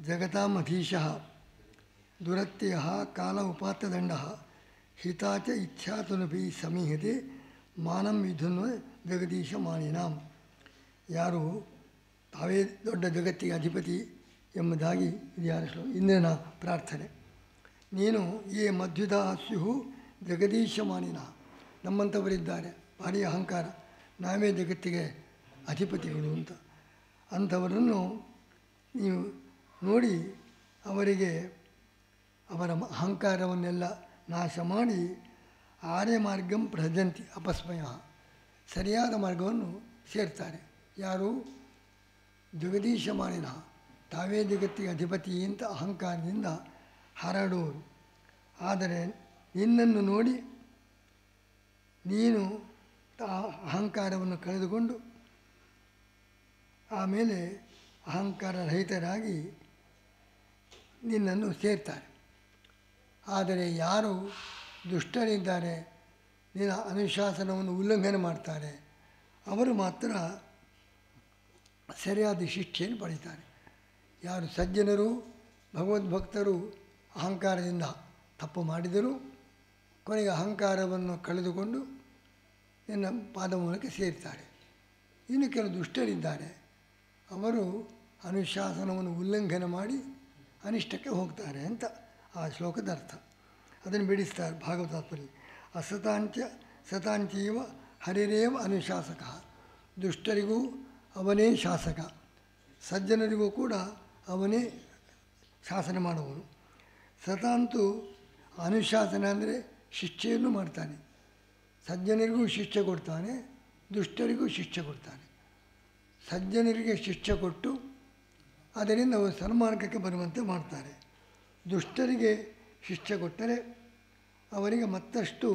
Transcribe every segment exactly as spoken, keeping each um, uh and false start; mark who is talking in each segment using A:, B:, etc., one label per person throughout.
A: जगतामधीशः दुरत्ययः काल उपात्तदण्डः हिता च इच्छातुनपि समीहते ಮಾನಂ ವಿಧುನ್ವ ಜಗದೀಶ ಮಾನಿನಾಂ. ಯಾರು ತಾವೇ ದೊಡ್ಡ ಜಗತ್ತಿಗೆ ಅಧಿಪತಿ ಎಂಬುದಾಗಿ ಇದು ಶ್ಲೋ ಇಂದ್ರನ ಪ್ರಾರ್ಥನೆ. ನೀನು ಈ ಮಧ್ಯುಧ ಸ್ಯು ಜಗದೀಶ ಮಾನಿನ, ನಮ್ಮಂಥವರಿದ್ದಾರೆ ಭಾರಿ ಅಹಂಕಾರ, ನಾವೇ ಜಗತ್ತಿಗೆ ಅಧಿಪತಿಗಳು ಅಂತ. ಅಂಥವರನ್ನು ನೀವು ನೋಡಿ ಅವರಿಗೆ ಅವರ ಅಹಂಕಾರವನ್ನೆಲ್ಲ ನಾಶ ಮಾಡಿ ಆರ್ಯ ಮಾರ್ಗಂ ಪ್ರಜಂತಿ ಅಪಸ್ಮಯ, ಸರಿಯಾದ ಮಾರ್ಗವನ್ನು ಸೇರ್ತಾರೆ. ಯಾರು? ಜಗದೀಶ ಮಾನಿನ, ತಾವೇ ಜಗತ್ತಿಗೆ ಅಧಿಪತಿ ಅಂತ ಅಹಂಕಾರದಿಂದ ಹಾರಾಡುವರು. ಆದರೆ ನಿನ್ನನ್ನು ನೋಡಿ ನೀನು ಅಹಂಕಾರವನ್ನು ಕಳೆದುಕೊಂಡು ಆಮೇಲೆ ಅಹಂಕಾರ ರಹಿತರಾಗಿ ನಿನ್ನನ್ನು ಸೇರ್ತಾರೆ. ಆದರೆ ಯಾರು ದುಷ್ಟರಿದ್ದಾರೆ, ನಿನ್ನ ಅನುಶಾಸನವನ್ನು ಉಲ್ಲಂಘನೆ ಮಾಡ್ತಾರೆ, ಅವರು ಮಾತ್ರ ಸರಿಯಾದ ಶಿಕ್ಷೆಯನ್ನು ಪಡೀತಾರೆ. ಯಾರು ಸಜ್ಜನರು ಭಗವದ್ಭಕ್ತರು ಅಹಂಕಾರದಿಂದ ತಪ್ಪು ಮಾಡಿದರೂ ಕೊನೆಗೆ ಅಹಂಕಾರವನ್ನು ಕಳೆದುಕೊಂಡು ನಿನ್ನ ಪಾದ ಮೂಲಕ ಸೇರ್ತಾರೆ. ಇನ್ನು ಕೆಲವು ದುಷ್ಟರಿದ್ದಾರೆ, ಅವರು ಅನುಶಾಸನವನ್ನು ಉಲ್ಲಂಘನೆ ಮಾಡಿ ಅನಿಷ್ಟಕ್ಕೆ ಹೋಗ್ತಾರೆ ಅಂತ ಆ ಶ್ಲೋಕದ ಅರ್ಥ. ಅದನ್ನು ಬಿಡಿಸ್ತಾರೆ ಭಾಗವತಾತ್ಮಲ್ಲಿ. ಅಸತಾಂಚ ಸತಾಂಚೀವ ಹರಿರೇವ ಅನುಶಾಸಕ, ದುಷ್ಟರಿಗೂ ಅವನೇ ಶಾಸಕ, ಸಜ್ಜನರಿಗೂ ಕೂಡ ಅವನೇ ಶಾಸನ ಮಾಡುವನು. ಸತಾಂತು ಅನುಶಾಸನ ಅಂದರೆ ಶಿಕ್ಷೆಯನ್ನು ಮಾಡ್ತಾನೆ, ಸಜ್ಜನರಿಗೂ ಶಿಕ್ಷೆ ಕೊಡ್ತಾನೆ, ದುಷ್ಟರಿಗೂ ಶಿಕ್ಷೆ ಕೊಡ್ತಾನೆ. ಸಜ್ಜನರಿಗೆ ಶಿಕ್ಷೆ ಕೊಟ್ಟು ಅದರಿಂದ ಅವರು ಸನ್ಮಾರ್ಗಕ್ಕೆ ಬರುವಂತೆ ಮಾಡ್ತಾರೆ. ದುಷ್ಟರಿಗೆ ಶಿಕ್ಷೆ ಕೊಟ್ಟರೆ ಅವರಿಗೆ ಮತ್ತಷ್ಟು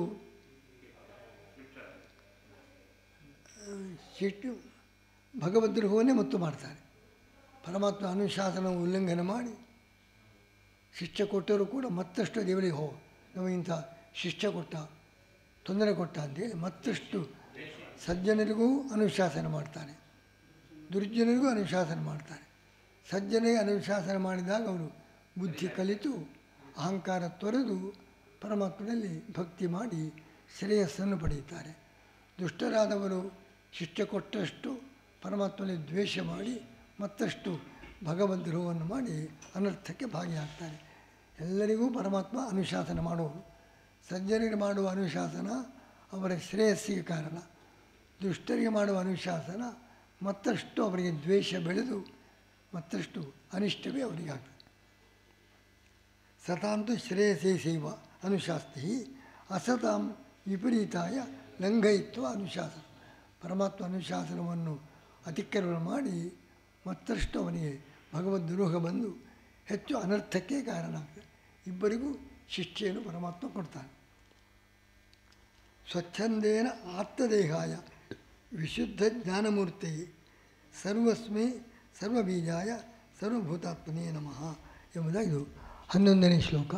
A: ಶಿಟ್ಟು ಭಗವದ್ರೋಹವನ್ನೇ ಮತ್ತು ಮಾಡ್ತಾರೆ. ಪರಮಾತ್ಮ ಅನುಶಾಸನ ಉಲ್ಲಂಘನೆ ಮಾಡಿ ಶಿಕ್ಷೆ ಕೊಟ್ಟರೂ ಕೂಡ ಮತ್ತಷ್ಟು ದೇವರಿಗೆ ಹೋ ನಮಗಿಂತ ಶಿಕ್ಷೆ ಕೊಟ್ಟ, ತೊಂದರೆ ಕೊಟ್ಟ ಅಂತೇಳಿ ಮತ್ತಷ್ಟು ಸಜ್ಜನರಿಗೂ ಅನುಶಾಸನ ಮಾಡ್ತಾನೆ, ದುರ್ಜನರಿಗೂ ಅನುಶಾಸನ ಮಾಡ್ತಾರೆ. ಸಜ್ಜನಿಗೆ ಅನುಶಾಸನ ಮಾಡಿದಾಗ ಅವರು ಬುದ್ಧಿ ಕಲಿತು ಅಹಂಕಾರ ತೊರೆದು ಪರಮಾತ್ಮನಲ್ಲಿ ಭಕ್ತಿ ಮಾಡಿ ಶ್ರೇಯಸ್ಸನ್ನು ಪಡೆಯುತ್ತಾರೆ. ದುಷ್ಟರಾದವರು ಶಿಕ್ಷೆ ಕೊಟ್ಟಷ್ಟು ಪರಮಾತ್ಮನಲ್ಲಿ ದ್ವೇಷ ಮಾಡಿ ಮತ್ತಷ್ಟು ಭಗವದ್ರೋಹವನ್ನು ಮಾಡಿ ಅನರ್ಥಕ್ಕೆ ಭಾಗಿಯಾಗ್ತಾರೆ. ಎಲ್ಲರಿಗೂ ಪರಮಾತ್ಮ ಅನುಶಾಸನ ಮಾಡುವನು. ಸಜ್ಜನಿಗೆ ಮಾಡುವ ಅನುಶಾಸನ ಅವರ ಶ್ರೇಯಸ್ಸಿಗೆ ಕಾರಣ, ದುಷ್ಟರಿಗೆ ಮಾಡುವ ಅನುಶಾಸನ ಮತ್ತಷ್ಟು ಅವರಿಗೆ ದ್ವೇಷ ಬೆಳೆದು ಮತ್ತಷ್ಟು ಅನಿಷ್ಟವೇ ಅವರಿಗೆ ಆಗ್ತದೆ. ಸತಾಂತು ಶ್ರೇಯಸೇ ಸೇವ ಅನುಶಾಸ್ತಿ ಅಸತಾಂ ವಿಪರೀತಾಯ ಲಂಘಯಿತ್ವ ಅನುಶಾಸನ. ಪರಮಾತ್ಮ ಅನುಶಾಸನವನ್ನು ಅತಿಕ್ರಮಣ ಮಾಡಿ ಮತ್ತಷ್ಟು ಅವನಿಗೆ ಭಗವದ್ರೋಹ ಬಂದು ಹೆಚ್ಚು ಅನರ್ಥಕ್ಕೆ ಕಾರಣ ಆಗ್ತದೆ. ಇಬ್ಬರಿಗೂ ಶಿಕ್ಷೆಯನ್ನು ಪರಮಾತ್ಮ ಕೊಡ್ತಾನೆ. ಸ್ವಚ್ಛಂದೇನ ಆತ್ಮದೇಹಾಯ ವಿಶುದ್ಧ ಜ್ಞಾನಮೂರ್ತಿ ಸರ್ವಸ್ಮೈ ಸರ್ವಬೀಜಾಯ ಸರ್ವಭೂತಾತ್ಮನೇ ನಮಃ ಎಂಬುದಾಗಿ ಇದು ಹನ್ನೊಂದನೇ ಶ್ಲೋಕ.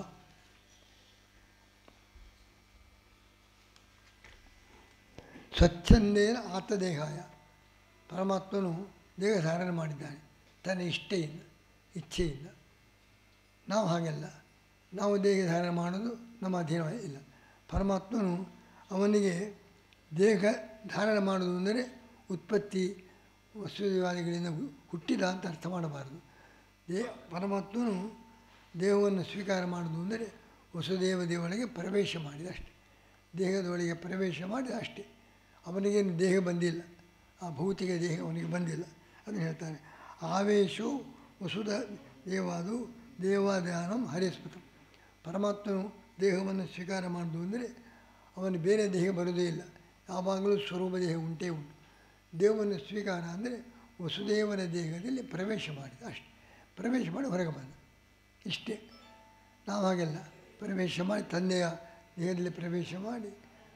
A: ಸ್ವಚ್ಛಂದೇನ ಆತ್ಮದೇಹಾಯ, ಪರಮಾತ್ಮನು ದೇಹ ಧಾರಣೆ ಮಾಡಿದ್ದಾನೆ ತನ್ನ ಇಷ್ಟೆಯಿಂದ ಇಚ್ಛೆಯಿಂದ. ನಾವು ಹಾಗೆಲ್ಲ, ನಾವು ದೇಹ ಧಾರಣೆ ಮಾಡೋದು ನಮ್ಮ ಅಧೀನ ಇಲ್ಲ. ಪರಮಾತ್ಮನು ಅವನಿಗೆ ದೇಹ ಧಾರಣೆ ಮಾಡೋದು ಅಂದರೆ ಉತ್ಪತ್ತಿ ವಸ್ತುವಾದಿಗಳಿಂದ ಹುಟ್ಟಿದ ಅಂತ ಅರ್ಥ ಮಾಡಬಾರದು. ದೇ ಪರಮಾತ್ಮನು ದೇಹವನ್ನು ಸ್ವೀಕಾರ ಮಾಡೋದು ಅಂದರೆ ವಸುದೇವ ದೇವನಿಗೆ ಪ್ರವೇಶ ಮಾಡಿದ ಅಷ್ಟೆ, ದೇಹದೊಳಗೆ ಪ್ರವೇಶ ಮಾಡಿದ ಅಷ್ಟೇ. ಅವನಿಗೇನು ದೇಹ ಬಂದಿಲ್ಲ, ಆ ಭೌತಿಕ ದೇಹ ಅವನಿಗೆ ಬಂದಿಲ್ಲ. ಅದನ್ನು ಹೇಳ್ತಾನೆ, ಆವೇಶೋ ವಸುದ ದೇವಾದು ದೇವಾಧ್ಯಾನಂ ಹರಿಸ್ಮೃತ. ಪರಮಾತ್ಮನು ದೇಹವನ್ನು ಸ್ವೀಕಾರ ಮಾಡೋದು ಅಂದರೆ ಅವನು ಬೇರೆ ದೇಹ ಬರೋದೇ ಇಲ್ಲ, ಯಾವಾಗಲೂ ಸ್ವರೂಪ ದೇಹ ಉಂಟೇ ಉಂಟು. ದೇವವನ್ನು ಸ್ವೀಕಾರ ಅಂದರೆ ವಸುದೇವನ ದೇಹದಲ್ಲಿ ಪ್ರವೇಶ ಮಾಡಿದ ಅಷ್ಟೆ, ಪ್ರವೇಶ ಮಾಡಿ ಹೊರಗೆ ಬಂದ ಇಷ್ಟೇ. ನಾವು ಹಾಗೆಲ್ಲ ಪ್ರವೇಶ ಮಾಡಿ ತಂದೆಯ ದೇಹದಲ್ಲಿ ಪ್ರವೇಶ ಮಾಡಿ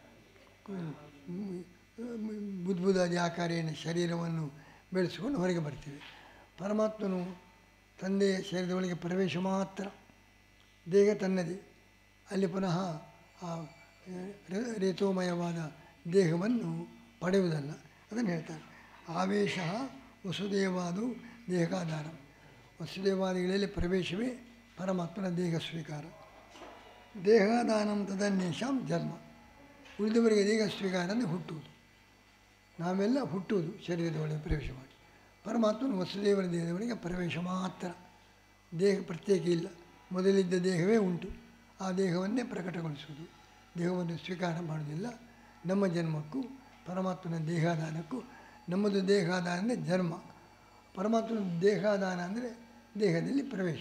A: ಬುದ್ಬುದಾದಿ ಆಕಾರೇನ ಶರೀರವನ್ನು ಬೆಳೆಸಿಕೊಂಡು ಹೊರಗೆ ಬರ್ತೀವಿ. ಪರಮಾತ್ಮನು ತಂದೆಯ ಶರೀರದೊಳಗೆ ಪ್ರವೇಶ ಮಾತ್ರ, ದೇಹ ತನ್ನದೇ, ಅಲ್ಲಿ ಪುನಃ ಆ ರೇತೋಮಯವಾದ ದೇಹವನ್ನು ಪಡೆಯುವುದಲ್ಲ. ಅದನ್ನು ಹೇಳ್ತಾರೆ, ಆವೇಶ ವಸುದೇವಾದು ದೇಹಕಾಧಾರ. ವಸುದೇವಾದಿಗಳಲ್ಲಿ ಪ್ರವೇಶವೇ ಪರಮಾತ್ಮನ ದೇಹ ಸ್ವೀಕಾರ. ದೇಹದಾನಂ ತದನ್ಯೇಷಾಂ ಜನ್ಮ. ಉಳಿದವರಿಗೆ ದೇಹ ಸ್ವೀಕಾರ ಅಂದರೆ ಹುಟ್ಟುವುದು. ನಾವೆಲ್ಲ ಹುಟ್ಟುವುದು ಶರೀರದ ಒಳಗೆ ಪ್ರವೇಶ ಮಾಡಿ. ಪರಮಾತ್ಮನ ವಸುದೇವರ ದೇಹದವರಿಗೆ ಪ್ರವೇಶ ಮಾತ್ರ, ದೇಹ ಪ್ರತ್ಯೇಕ ಇಲ್ಲ. ಮೊದಲಿದ್ದ ದೇಹವೇ ಉಂಟು, ಆ ದೇಹವನ್ನೇ ಪ್ರಕಟಗೊಳಿಸುವುದು, ದೇಹವನ್ನು ಸ್ವೀಕಾರ ಮಾಡುವುದಿಲ್ಲ. ನಮ್ಮ ಜನ್ಮಕ್ಕೂ ಪರಮಾತ್ಮನ ದೇಹಾದಾನಕ್ಕೂ, ನಮ್ಮದು ದೇಹಾದಾನ ಅಂದರೆ ಜನ್ಮ, ಪರಮಾತ್ಮನ ದೇಹಾದಾನ ಅಂದರೆ ದೇಹದಲ್ಲಿ ಪ್ರವೇಶ.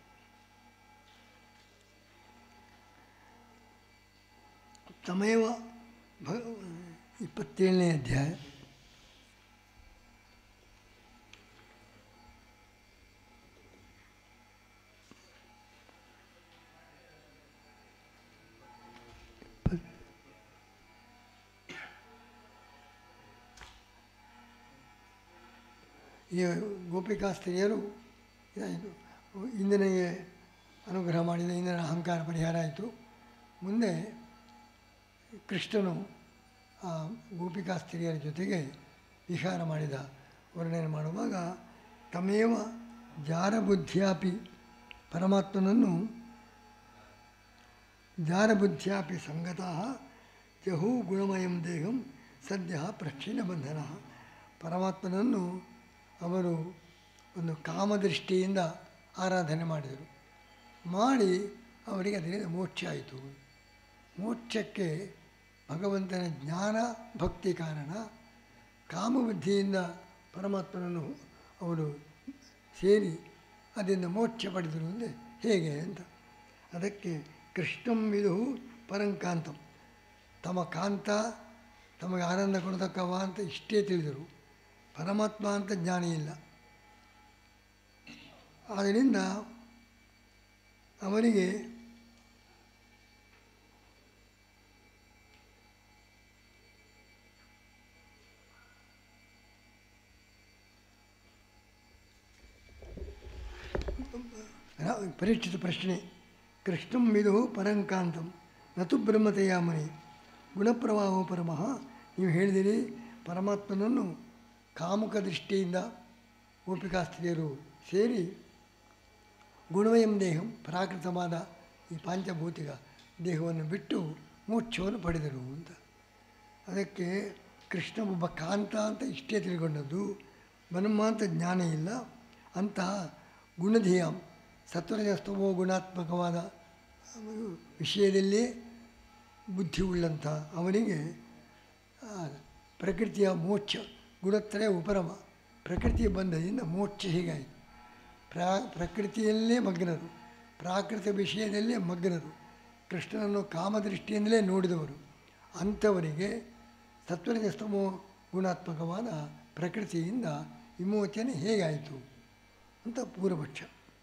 A: ತಮೇವ ಭ ಇಪ್ಪತ್ತೇಳನೇ ಅಧ್ಯಾಯ. ಈ ಗೋಪಿಕಾಸ್ತ್ರೀಯರು ಇದಾಯಿತು, ಇಂದ್ರನಿಗೆ ಅನುಗ್ರಹ ಮಾಡಿದ, ಇಂದ್ರನ ಅಹಂಕಾರ ಪರಿಹಾರ ಆಯಿತು. ಮುಂದೆ ಕೃಷ್ಣನು ಆ ಗೋಪಿಕಾಸ್ತ್ರೀಯರ ಜೊತೆಗೆ ವಿಹಾರ ಮಾಡಿದ ವರ್ಣನೆ ಮಾಡುವಾಗ, ತಮೇವ ಜಾರಬುದ್ಧ್ಯಾಪಿ, ಪರಮಾತ್ಮನನ್ನು ಜಾರಬುದ್ಧ್ಯಾಪಿ ಸಂಗತಃ ಜಹು ಗುಣಮಯಂ ದೇಹಂ ಸದ್ಯ ಪ್ರಕ್ಷೀಣ ಬಂಧನ. ಪರಮಾತ್ಮನನ್ನು ಅವರು ಒಂದು ಕಾಮದೃಷ್ಟಿಯಿಂದ ಆರಾಧನೆ ಮಾಡಿದರು. ಮಾಡಿ ಅವರಿಗೆ ಅದರಿಂದ ಮೋಕ್ಷ ಆಯಿತು. ಮೋಕ್ಷಕ್ಕೆ ಭಗವಂತನ ಜ್ಞಾನ ಭಕ್ತಿ ಕಾರಣ. ಕಾಮಬುದ್ಧಿಯಿಂದ ಪರಮಾತ್ಮನನ್ನು ಅವರು ಸೇರಿ ಅದರಿಂದ ಮೋಕ್ಷ ಪಡೆದರು ಅಂದರೆ ಹೇಗೆ ಅಂತ. ಅದಕ್ಕೆ ಕೃಷ್ಣಂ ವಿದು ಪರಂಕಾಂತಂ, ತಮ್ಮ ಕಾಂತ ತಮಗೆ ಆನಂದ ಕೊಡತಕ್ಕವ ಅಂತ ಇಷ್ಟೇ ತಿಳಿದರು, ಪರಮಾತ್ಮ ಅಂತ ಜ್ಞಾನ ಇಲ್ಲ. ಆದ್ದರಿಂದ ಅವರಿಗೆ ಪರೀಕ್ಷಿತ ಪ್ರಶ್ನೆ. ಕೃಷ್ಣಂ ವಿದು ಪರಂಕಾಂತಂ ನತು ಬ್ರಹ್ಮತೆಯಾಮನಿ ಗುಣಪ್ರವಾಹೋ ಪರಮಃ. ನೀವು ಹೇಳಿದಿರಿ ಪರಮಾತ್ಮನನ್ನು ಕಾಮುಕ ದೃಷ್ಟಿಯಿಂದ ಗೋಪಿಕಾಸ್ತ್ರೀಯರು ಸೇರಿ ಗುಣವಯಂ ದೇಹಂ, ಪ್ರಾಕೃತವಾದ ಈ ಪಾಂಚಭೌತಿಕ ದೇಹವನ್ನು ಬಿಟ್ಟು ಮೋಕ್ಷವನ್ನು ಪಡೆದರು ಅಂತ. ಅದಕ್ಕೆ ಕೃಷ್ಣ ಒಬ್ಬ ಕಾಂತ ಅಂತ ಇಷ್ಟೇ ತಿಳ್ಕೊಂಡದ್ದು, ಬ್ರಹ್ಮ ಅಂತ ಜ್ಞಾನ ಇಲ್ಲ. ಅಂತಹ ಗುಣಧೇಯಂ, ಸತ್ವರಜಸ್ತಮೋ ಗುಣಾತ್ಮಕವಾದ ವಿಷಯದಲ್ಲೇ ಬುದ್ಧಿ ಉಳ್ಳಂಥ ಅವನಿಗೆ ಪ್ರಕೃತಿಯ ಮೋಕ್ಷ, ಗುಣತ್ರಯ ಉಪರಮ, ಪ್ರಕೃತಿಯ ಬಂಧದಿಂದ ಮೋಕ್ಷ ಹೀಗಾಯಿತು. ಪ್ರಾ ಪ್ರಕೃತಿಯಲ್ಲೇ ಮಗ್ನರು, ಪ್ರಾಕೃತ ವಿಷಯದಲ್ಲೇ ಮಗ್ನರು, ಕೃಷ್ಣನನ್ನು ಕಾಮದೃಷ್ಟಿಯಿಂದಲೇ ನೋಡಿದವರು. ಅಂಥವರಿಗೆ ಸತ್ವರಜಸ್ತಮೋ ಗುಣಾತ್ಮಕವಾದ ಪ್ರಕೃತಿಯಿಂದ ವಿಮೋಚನೆ ಹೇಗಾಯಿತು ಅಂತ ಪೂರ್ವಪಕ್ಷ.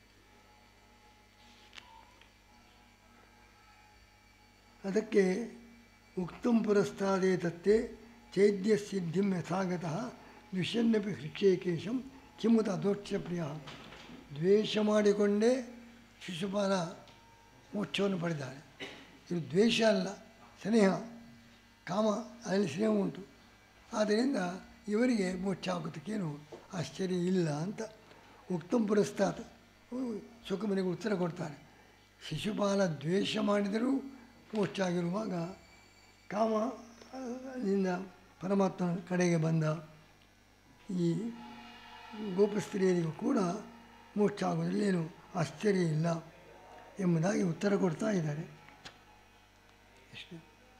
A: ಅದಕ್ಕೆ ಉಕ್ತಂ ಪುರಸ್ತಾದೇ ತತ್ತೆ ಚೈದ್ಯ ಸಿದ್ಧಿಂ ಯಥಾಗತಃ ದ್ವಿಷನ್ನಪಿ ಹೃಕ್ಷೇಕೇಶಂ ಕಿಮುತ ಅದೋಕ್ಷ ಪ್ರಿಯ. ದ್ವೇಷ ಮಾಡಿಕೊಂಡೇ ಶಿಶುಪಾಲ ಮೋಕ್ಷವನ್ನು ಪಡೆದಾರೆ. ಇದು ದ್ವೇಷ ಅಲ್ಲ, ಸ್ನೇಹ, ಕಾಮ, ಅದರಲ್ಲಿ ಸ್ನೇಹ ಉಂಟು. ಆದ್ದರಿಂದ ಇವರಿಗೆ ಮೋಕ್ಷ ಆಗೋದಕ್ಕೇನು ಆಶ್ಚರ್ಯ ಇಲ್ಲ ಅಂತ ಉಕ್ತಂ ಪುರಸ್ತಾತ್ ಶುಕಮನಿಗೆ ಉತ್ತರ ಕೊಡ್ತಾರೆ. ಶಿಶುಪಾಲ ದ್ವೇಷ ಮಾಡಿದರೂ ಮೋಕ್ಷ ಆಗಿರುವಾಗ ಕಾಮ ನಿಂದ ಪರಮಾತ್ಮನ ಕಡೆಗೆ ಬಂದ ಈ ಗೋಪಸ್ತ್ರೀಯರಿಗೂ ಕೂಡ ಮೋಕ್ಷ ಆಗೋದ್ರಲ್ಲಿ ಏನು ಆಶ್ಚರ್ಯ ಇಲ್ಲ ಎಂಬುದಾಗಿ ಉತ್ತರ ಕೊಡ್ತಾ ಇದ್ದಾರೆ. ಅಷ್ಟೇ.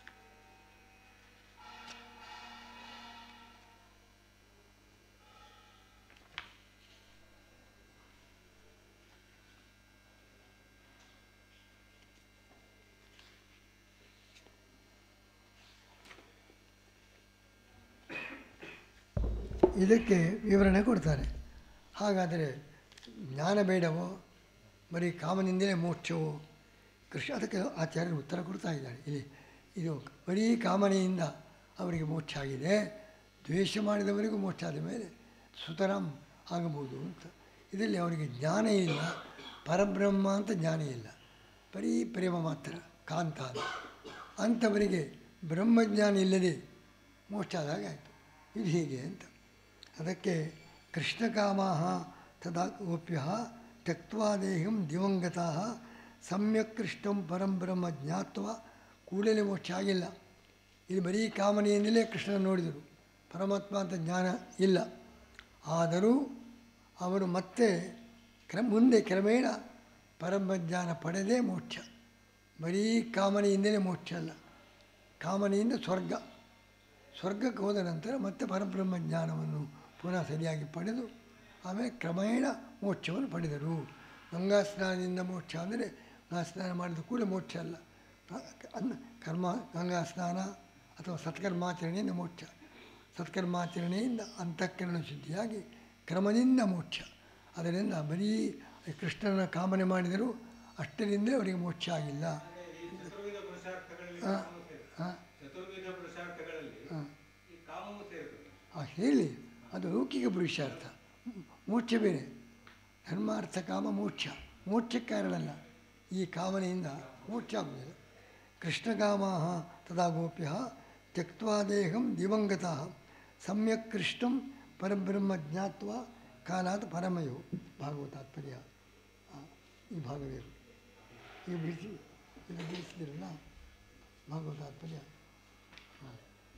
A: ಇದಕ್ಕೆ ವಿವರಣೆ ಕೊಡ್ತಾರೆ. ಹಾಗಾದರೆ ಜ್ಞಾನ ಬೇಡವೋ, ಬರೀ ಕಾಮನಿಂದಲೇ ಮೋಕ್ಷವೋ? ಕೃಷ್ಣ ಅದಕ್ಕೆ ಆಚಾರ್ಯರು ಉತ್ತರ ಕೊಡ್ತಾ ಇದ್ದಾರೆ. ಇಲ್ಲಿ ಇದು ಬರೀ ಕಾಮನೆಯಿಂದ ಅವರಿಗೆ ಮೋಕ್ಷ ಆಗಿದೆ, ದ್ವೇಷ ಮಾಡಿದವರಿಗೂ ಮೋಕ್ಷ ಆದ ಮೇಲೆ ಸುತರಾಂ ಆಗಬಹುದು ಅಂತ. ಇದರಲ್ಲಿ ಅವರಿಗೆ ಜ್ಞಾನ ಇಲ್ಲ, ಪರಬ್ರಹ್ಮ ಅಂತ ಜ್ಞಾನ ಇಲ್ಲ, ಬರೀ ಪ್ರೇಮ ಮಾತ್ರ, ಕಾಂತ. ಅಂಥವರಿಗೆ ಬ್ರಹ್ಮಜ್ಞಾನ ಇಲ್ಲದೆ ಮೋಕ್ಷ ಆದಾಗ ಆಯಿತು. ಇದು ಹೀಗೆ ಅಂತ. ಅದಕ್ಕೆ ಕೃಷ್ಣಕಾಮ ತದಾ ಗೋಪ್ಯ ತ್ಯಕ್ತ್ವಾ ದೇಹಂ ದಿವಂಗತಃ ಸಮ್ಯಕ್ ಕೃಷ್ಣಂ ಪರಂ ಬ್ರಹ್ಮ ಜ್ಞಾತ್ವ ಕೂಡಲೇ ಮೋಕ್ಷ ಆಗಿಲ್ಲ. ಇದು ಬರೀ ಕಾಮನೆಯಿಂದಲೇ ಕೃಷ್ಣನ ನೋಡಿದರು, ಪರಮಾತ್ಮ ಅಂತ ಜ್ಞಾನ ಇಲ್ಲ. ಆದರೂ ಅವರು ಮತ್ತೆ ಕ್ರಮ ಮುಂದೆ ಕ್ರಮೇಣ ಪರಬ್ರಹ್ಮಜ್ಞಾನ ಪಡೆದೇ ಮೋಕ್ಷ. ಬರೀ ಕಾಮನೆಯಿಂದಲೇ ಮೋಕ್ಷ ಅಲ್ಲ, ಕಾಮನೆಯಿಂದ ಸ್ವರ್ಗ, ಸ್ವರ್ಗಕ್ಕೆ ಹೋದ ನಂತರ ಮತ್ತೆ ಪರಬ್ರಹ್ಮ ಜ್ಞಾನವನ್ನು ಪುನಃ ಸರಿಯಾಗಿ ಪಡೆದು ಆಮೇಲೆ ಕ್ರಮೇಣ ಮೋಕ್ಷವನ್ನು ಪಡೆದರು. ಗಂಗಾ ಸ್ನಾನದಿಂದ ಮೋಕ್ಷ ಅಂದರೆ ಗಂಗಾ ಸ್ನಾನ ಮಾಡಿದ ಕೂಡ ಮೋಕ್ಷ ಅಲ್ಲ, ಅನ್ನ ಕರ್ಮ ಗಂಗಾ ಸ್ನಾನ ಅಥವಾ ಸತ್ಕರ್ಮಾಚರಣೆಯಿಂದ ಮೋಕ್ಷ. ಸತ್ಕರ್ಮಾಚರಣೆಯಿಂದ ಅಂತಃಕರಣ ಶುದ್ಧಿಯಾಗಿ ಕ್ರಮದಿಂದ ಮೋಕ್ಷ. ಅದರಿಂದ ಬರೀ ಕೃಷ್ಣನ ಕಾಮನೆ ಮಾಡಿದರೂ ಅಷ್ಟರಿಂದಲೇ ಅವರಿಗೆ ಮೋಕ್ಷ ಆಗಿಲ್ಲ. ಹಾಂ ಹಾಂ ಹಾಂ ಹೇಳಿ, ಅದು ಲೌಕಿಕ ಪುರುಷಾರ್ಥ. ಮೋಕ್ಷ ಬೇರೆ, ಧರ್ಮಾರ್ಥ ಕಾಮ ಮೋಕ್ಷ, ಮೋಕ್ಷಕ್ಕೆ ಕಾರಣಲ್ಲ. ಈ ಕಾಮನೆಯಿಂದ ಮೋಕ್ಷ ಆಗುವುದಿಲ್ಲ. ಕೃಷ್ಣಕಾಮ ತದಾ ಗೋಪ್ಯ ತ್ಯಕ್ತ್ವಾ ದೇಹಂ ದಿವಂಗತಃ ಸಮ್ಯಕ್ ಕೃಷ್ಣಂ ಪರಬ್ರಹ್ಮ ಜ್ಞಾತ್ವ ಕಾಲಾತ್ ಪರಮಯೋ ಭಾಗವತಾತ್ಪರ್ಯ. ಈ ಭಾಗವೇರು ಈಗ ಬಿಡಿಸಿ ಇದು ಬಿಡಿಸಿದಿರಲ್ಲ ಭಾಗವತಾತ್ಪರ್ಯ. ಹಾಂ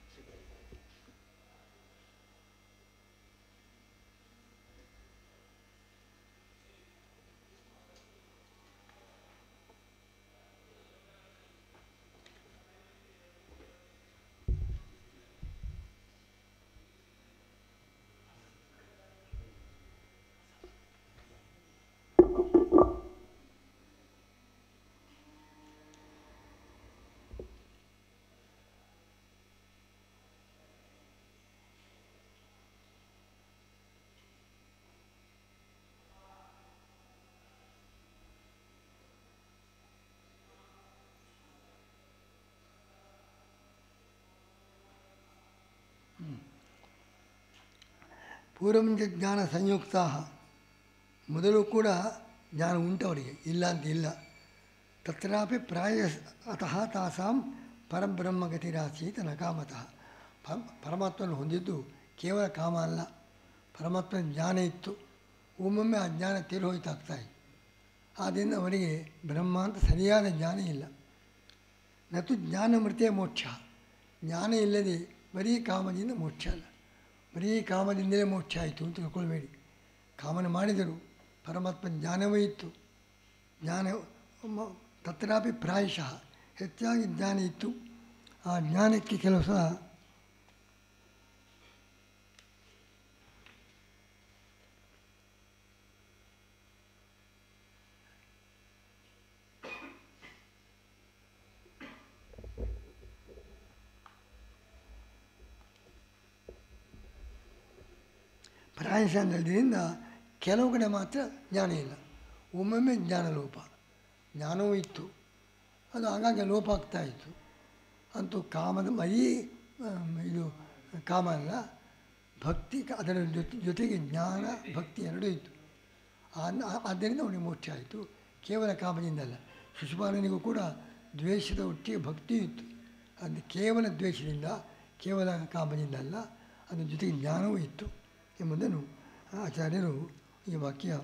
A: ಪೂರ್ವಂಚ ಜ್ಞಾನ ಸಂಯುಕ್ತ, ಮೊದಲು ಕೂಡ ಜ್ಞಾನ ಉಂಟವರಿಗೆ, ಇಲ್ಲ ಅಂತ ಇಲ್ಲ. ತತ್ರಾಪಿ ಪ್ರಾಯ ಅತಃ ತಾಸಾಂ ಪರಬ್ರಹ್ಮಗತಿರಾಸೀತ ನ ಕಾಮತಃ. ಪರಮಾತ್ಮನ ಹೊಂದಿದ್ದು ಕೇವಲ ಕಾಮ ಅಲ್ಲ, ಪರಮಾತ್ಮನ ಜ್ಞಾನ ಇತ್ತು. ಒಮ್ಮೊಮ್ಮೆ ಆ ಜ್ಞಾನ ತೀರಿ ಹೋಯ್ತಾಗ್ತಾ ಇತ್ತು. ಆದ್ದರಿಂದ ಅವರಿಗೆ ಬ್ರಹ್ಮ ಅಂತ ಸರಿಯಾದ ಜ್ಞಾನ ಇಲ್ಲ. ನತು ಜ್ಞಾನಮೃತೇ ಮೋಕ್ಷ, ಜ್ಞಾನ ಇಲ್ಲದೆ ಬರೀ ಕಾಮದಿಂದ ಮೋಕ್ಷ ಅಲ್ಲ, ಬರೀ ಕಾಮದಿಂದಲೇ ಮೋಕ್ಷ ಆಯಿತು ಅಂತ ತಿಳ್ಕೊಳ್ಬೇಡಿ. ಕಾಮನೆ ಮಾಡಿದರು, ಪರಮಾತ್ಮ ಜ್ಞಾನವೇ ಇತ್ತು. ಜ್ಞಾನ ತತ್ರಾಪಿ ಪ್ರಾಯಶಃ ಹೆಚ್ಚಾಗಿ ಜ್ಞಾನ ಇತ್ತು. ಆ ಜ್ಞಾನಕ್ಕೆ ಕೆಲವು ಸಹ ಪ್ರಾಯಶಃ ಅನ್ನೋದ್ರಿಂದ ಕೆಲವು ಕಡೆ ಮಾತ್ರ ಜ್ಞಾನ ಇಲ್ಲ, ಒಮ್ಮೊಮ್ಮೆ ಜ್ಞಾನ ಲೋಪ. ಜ್ಞಾನವೂ ಇತ್ತು, ಅದು ಆಗಾಗ ಲೋಪ ಆಗ್ತಾಯಿತ್ತು. ಅಂತೂ ಕಾಮದ ಬರೀ ಇದು ಕಾಮ ಅಲ್ಲ, ಭಕ್ತಿ ಅದರ ಜೊತೆ ಜೊತೆಗೆ ಜ್ಞಾನ ಭಕ್ತಿ ಎರಡೂ ಇತ್ತು. ಆದ್ದರಿಂದ ಅವನಿಗೆ ಮೋಕ್ಷ ಆಯಿತು, ಕೇವಲ ಕಾಮದಿಂದಲ್ಲ. ಶಿಶುಪಾಲನಿಗೂ ಕೂಡ ದ್ವೇಷದ ಒಟ್ಟಿಗೆ ಭಕ್ತಿಯೂ ಇತ್ತು. ಅದು ಕೇವಲ ದ್ವೇಷದಿಂದ, ಕೇವಲ ಕಾಮದಿಂದ ಅಲ್ಲ, ಅದರ ಜೊತೆಗೆ ಜ್ಞಾನವೂ ಇತ್ತು ಎಂಬುದನ್ನು ಆಚಾರ್ಯರು ಈ ವಾಕ್ಯ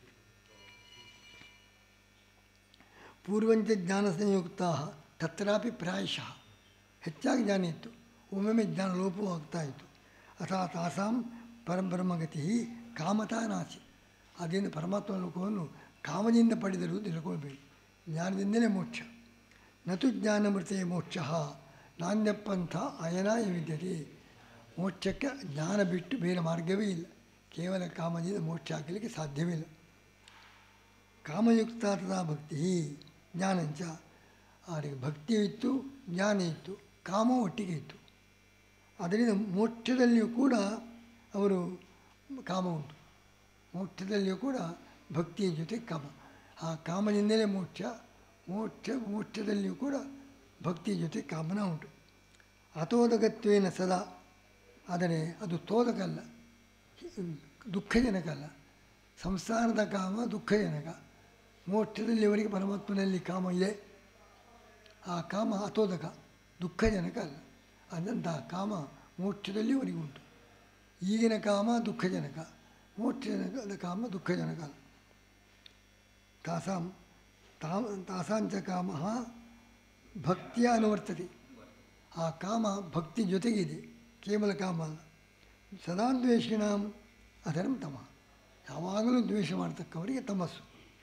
A: ಪೂರ್ವಂಚ ಜ್ಞಾನ ಸಂಯುಕ್ತ ತತ್ರಾಪಿ ಪ್ರಾಯಶಃ ಹೆಚ್ಚಾಗಿ ಜ್ಞಾನ ಇತ್ತು, ಒಮ್ಮೊಮ್ಮೆ ಜ್ಞಾನ ಲೋಪವೂ ಆಗ್ತಾಯಿತ್ತು. ಅಥವಾ ತಾಸಾಂ ಪರಬ್ರಹ್ಮಗತಿ ಕಾಮತಾ ನಾಸಿ, ಅದರಿಂದ ಪರಮಾತ್ಮ ಲೋಕವನ್ನು ಕಾಮದಿಂದ ಪಡೆದರು ತಿಳ್ಕೊಳ್ಬೇಡಿ. ಜ್ಞಾನದಿಂದಲೇ ಮೋಕ್ಷ. ನತು ಜ್ಞಾನಮೃತೆ ಮೋಕ್ಷ ನಾಣ್ಯಪಂಥ ಅಯನಾಯ ವಿದ್ಯತೆ. ಮೋಕ್ಷಕ್ಕೆ ಜ್ಞಾನ ಬಿಟ್ಟು ಬೇರೆ ಮಾರ್ಗವೇ ಇಲ್ಲ, ಕೇವಲ ಕಾಮದಿಂದ ಮೋಕ್ಷ ಆಗಲಿಕ್ಕೆ ಸಾಧ್ಯವಿಲ್ಲ. ಕಾಮಯುಕ್ತ ತಥಾ ಭಕ್ತಿ ಜ್ಞಾನಂಚ, ಅವರಿಗೆ ಭಕ್ತಿಯೂ ಇತ್ತು, ಜ್ಞಾನ ಇತ್ತು, ಕಾಮ ಒಟ್ಟಿಗೆ ಇತ್ತು. ಅದರಿಂದ ಮೋಕ್ಷದಲ್ಲಿಯೂ ಕೂಡ ಅವರು ಕಾಮ ಉಂಟು, ಮೋಕ್ಷದಲ್ಲಿಯೂ ಕೂಡ ಭಕ್ತಿಯ ಜೊತೆ ಕಾಮ. ಆ ಕಾಮದಿಂದಲೇ ಮೋಕ್ಷ, ಮೋಕ್ಷ ಮೋಕ್ಷದಲ್ಲಿಯೂ ಕೂಡ ಭಕ್ತಿಯ ಜೊತೆ ಕಾಮನ ಉಂಟು. ಅಥೋದಕತ್ವೇನ ಸದಾ, ಆದರೆ ಅದು ತೋದಕಲ್ಲ, ದುಃಖಜನಕ ಅಲ್ಲ. ಸಂಸಾರದ ಕಾಮ ದುಃಖಜನಕ, ಮೋಕ್ಷದಲ್ಲಿ ಅವರಿಗೆ ಪರಮಾತ್ಮನಲ್ಲಿ ಕಾಮ ಇದೆ. ಆ ಕಾಮ ಅಥೋದಕ, ದುಃಖಜನಕ ಅಲ್ಲ. ಅದಂತಹ ಕಾಮ ಮೋಕ್ಷದಲ್ಲಿ ಅವರಿಗೆ ಉಂಟು. ಈಗಿನ ಕಾಮ ದುಃಖಜನಕ, ಮೋಕ್ಷಜನಕದ ಕಾಮ ದುಃಖಜನಕ ಅಲ್ಲ. ತಾಸಾಂ ತಾಂ ತಾಸಾಂಚ ಕಾಮ ಭಕ್ತಿಯ ಅನುವರ್ತತೆ. ಆ ಕಾಮ ಭಕ್ತಿ ಜೊತೆಗಿದೆ, ಕೇವಲ ಕಾಮ ಅಲ್ಲ. ಸದಾ ದ್ವೇಷಿಣಾಂ ಅಧರ್ಮ ತಮ, ಯಾವಾಗಲೂ ದ್ವೇಷ ಮಾಡ್ತಕ್ಕವರಿಗೆ ತಮಸ್ಸು.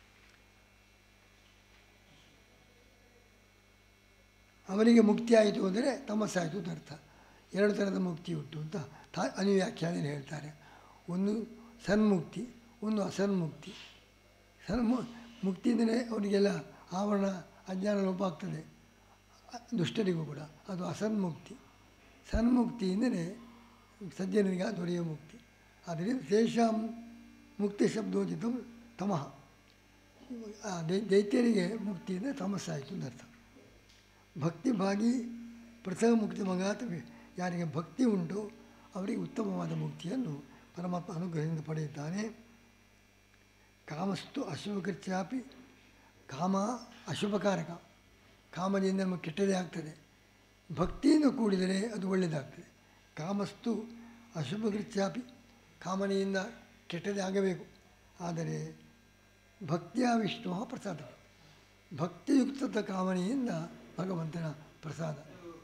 A: ಅವರಿಗೆ ಮುಕ್ತಿ ಆಯಿತು ಅಂದರೆ ತಮಸ್ಸಾಯಿತು ಅಂತ ಅರ್ಥ. ಎರಡು ಥರದ ಮುಕ್ತಿ ಉಂಟು ಅಂತ ತಾ ಅನುವ್ಯಾಖ್ಯಾನ ಹೇಳ್ತಾರೆ. ಒಂದು ಸನ್ಮುಕ್ತಿ, ಒಂದು ಅಸನ್ಮುಕ್ತಿ. ಸನ್ಮು ಮುಕ್ತಿ ಅಂದರೆ ಅವರಿಗೆಲ್ಲ ಆವರಣ ಅಜ್ಞಾನ ಲೋಪ ಆಗ್ತದೆ, ದುಷ್ಟರಿಗೂ ಕೂಡ, ಅದು ಅಸನ್ಮುಕ್ತಿ. ಸನ್ಮುಕ್ತಿ ಎಂದರೆ ಸಜ್ಜನರಿಗೆ ದೊರೆಯುವ ಮುಕ್ತಿ. ಆದ್ದರಿಂದ ತೇಷಾಂ ಮುಕ್ತಿ ಶಬ್ದೋಚಿತ ತಮಃ, ದೈತ್ಯರಿಗೆ ಮುಕ್ತಿ ಅಂದರೆ ತಮಸ್ಸಾಯಿತು ಅಂತ ಅರ್ಥ. ಭಕ್ತಿ ಭಾಗಿ ಪ್ರಥಮ ಮುಕ್ತಿ ಮಗಾತ, ಯಾರಿಗೆ ಭಕ್ತಿ ಉಂಟು ಅವರಿಗೆ ಉತ್ತಮವಾದ ಮುಕ್ತಿಯನ್ನು ಪರಮಾತ್ಮ ಅನುಗ್ರಹದಿಂದ ಪಡೆಯುತ್ತಾನೆ. ಕಾಮಸ್ತು ಅಶುಭಕೃತ್ಯಾಪಿ, ಕಾಮ ಅಶುಭಕಾರಕ, ಕಾಮದಿಂದ ನಮಗೆ ಕೆಟ್ಟದೇ ಆಗ್ತದೆ. ಭಕ್ತಿಯಿಂದ ಕೂಡಿದರೆ ಅದು ಒಳ್ಳೆಯದಾಗ್ತದೆ. ಕಾಮಸ್ತು ಅಶುಭಕೃತ್ಯಾಪಿ, ಕಾಮನೆಯಿಂದ ಕೆಟ್ಟದೇ ಆಗಬೇಕು. ಆದರೆ ಭಕ್ತಿಯ ವಿಷ್ಣು ಪ್ರಸಾದ, ಭಕ್ತಿಯುಕ್ತದ ಕಾಮನೆಯಿಂದ ಭಗವಂತನ ಪ್ರಸಾದ.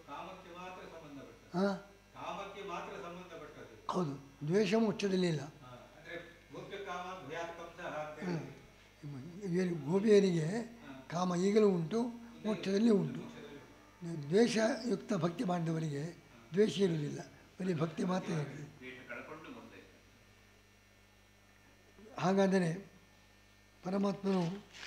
A: ಹಾಂ, ಹೌದು, ದ್ವೇಷ ಮೋಕ್ಷದಲ್ಲಿಲ್ಲ. ಗೋಪಿಯರಿಗೆ ಕಾಮ ಈಗಲೂ ಉಂಟು, ಮೋಕ್ಷದಲ್ಲಿ ಉಂಟು. ದ್ವೇಷಯುಕ್ತ ಭಕ್ತಿ ಮಾಡಿದವರಿಗೆ ದ್ವೇಷ ಇರುವುದಿಲ್ಲ, ಬರೀ ಭಕ್ತಿ ಮಾತ್ರ ಇರ್ತದೆ. ಹಾಗಾದರೆ ಪರಮಾತ್ಮನು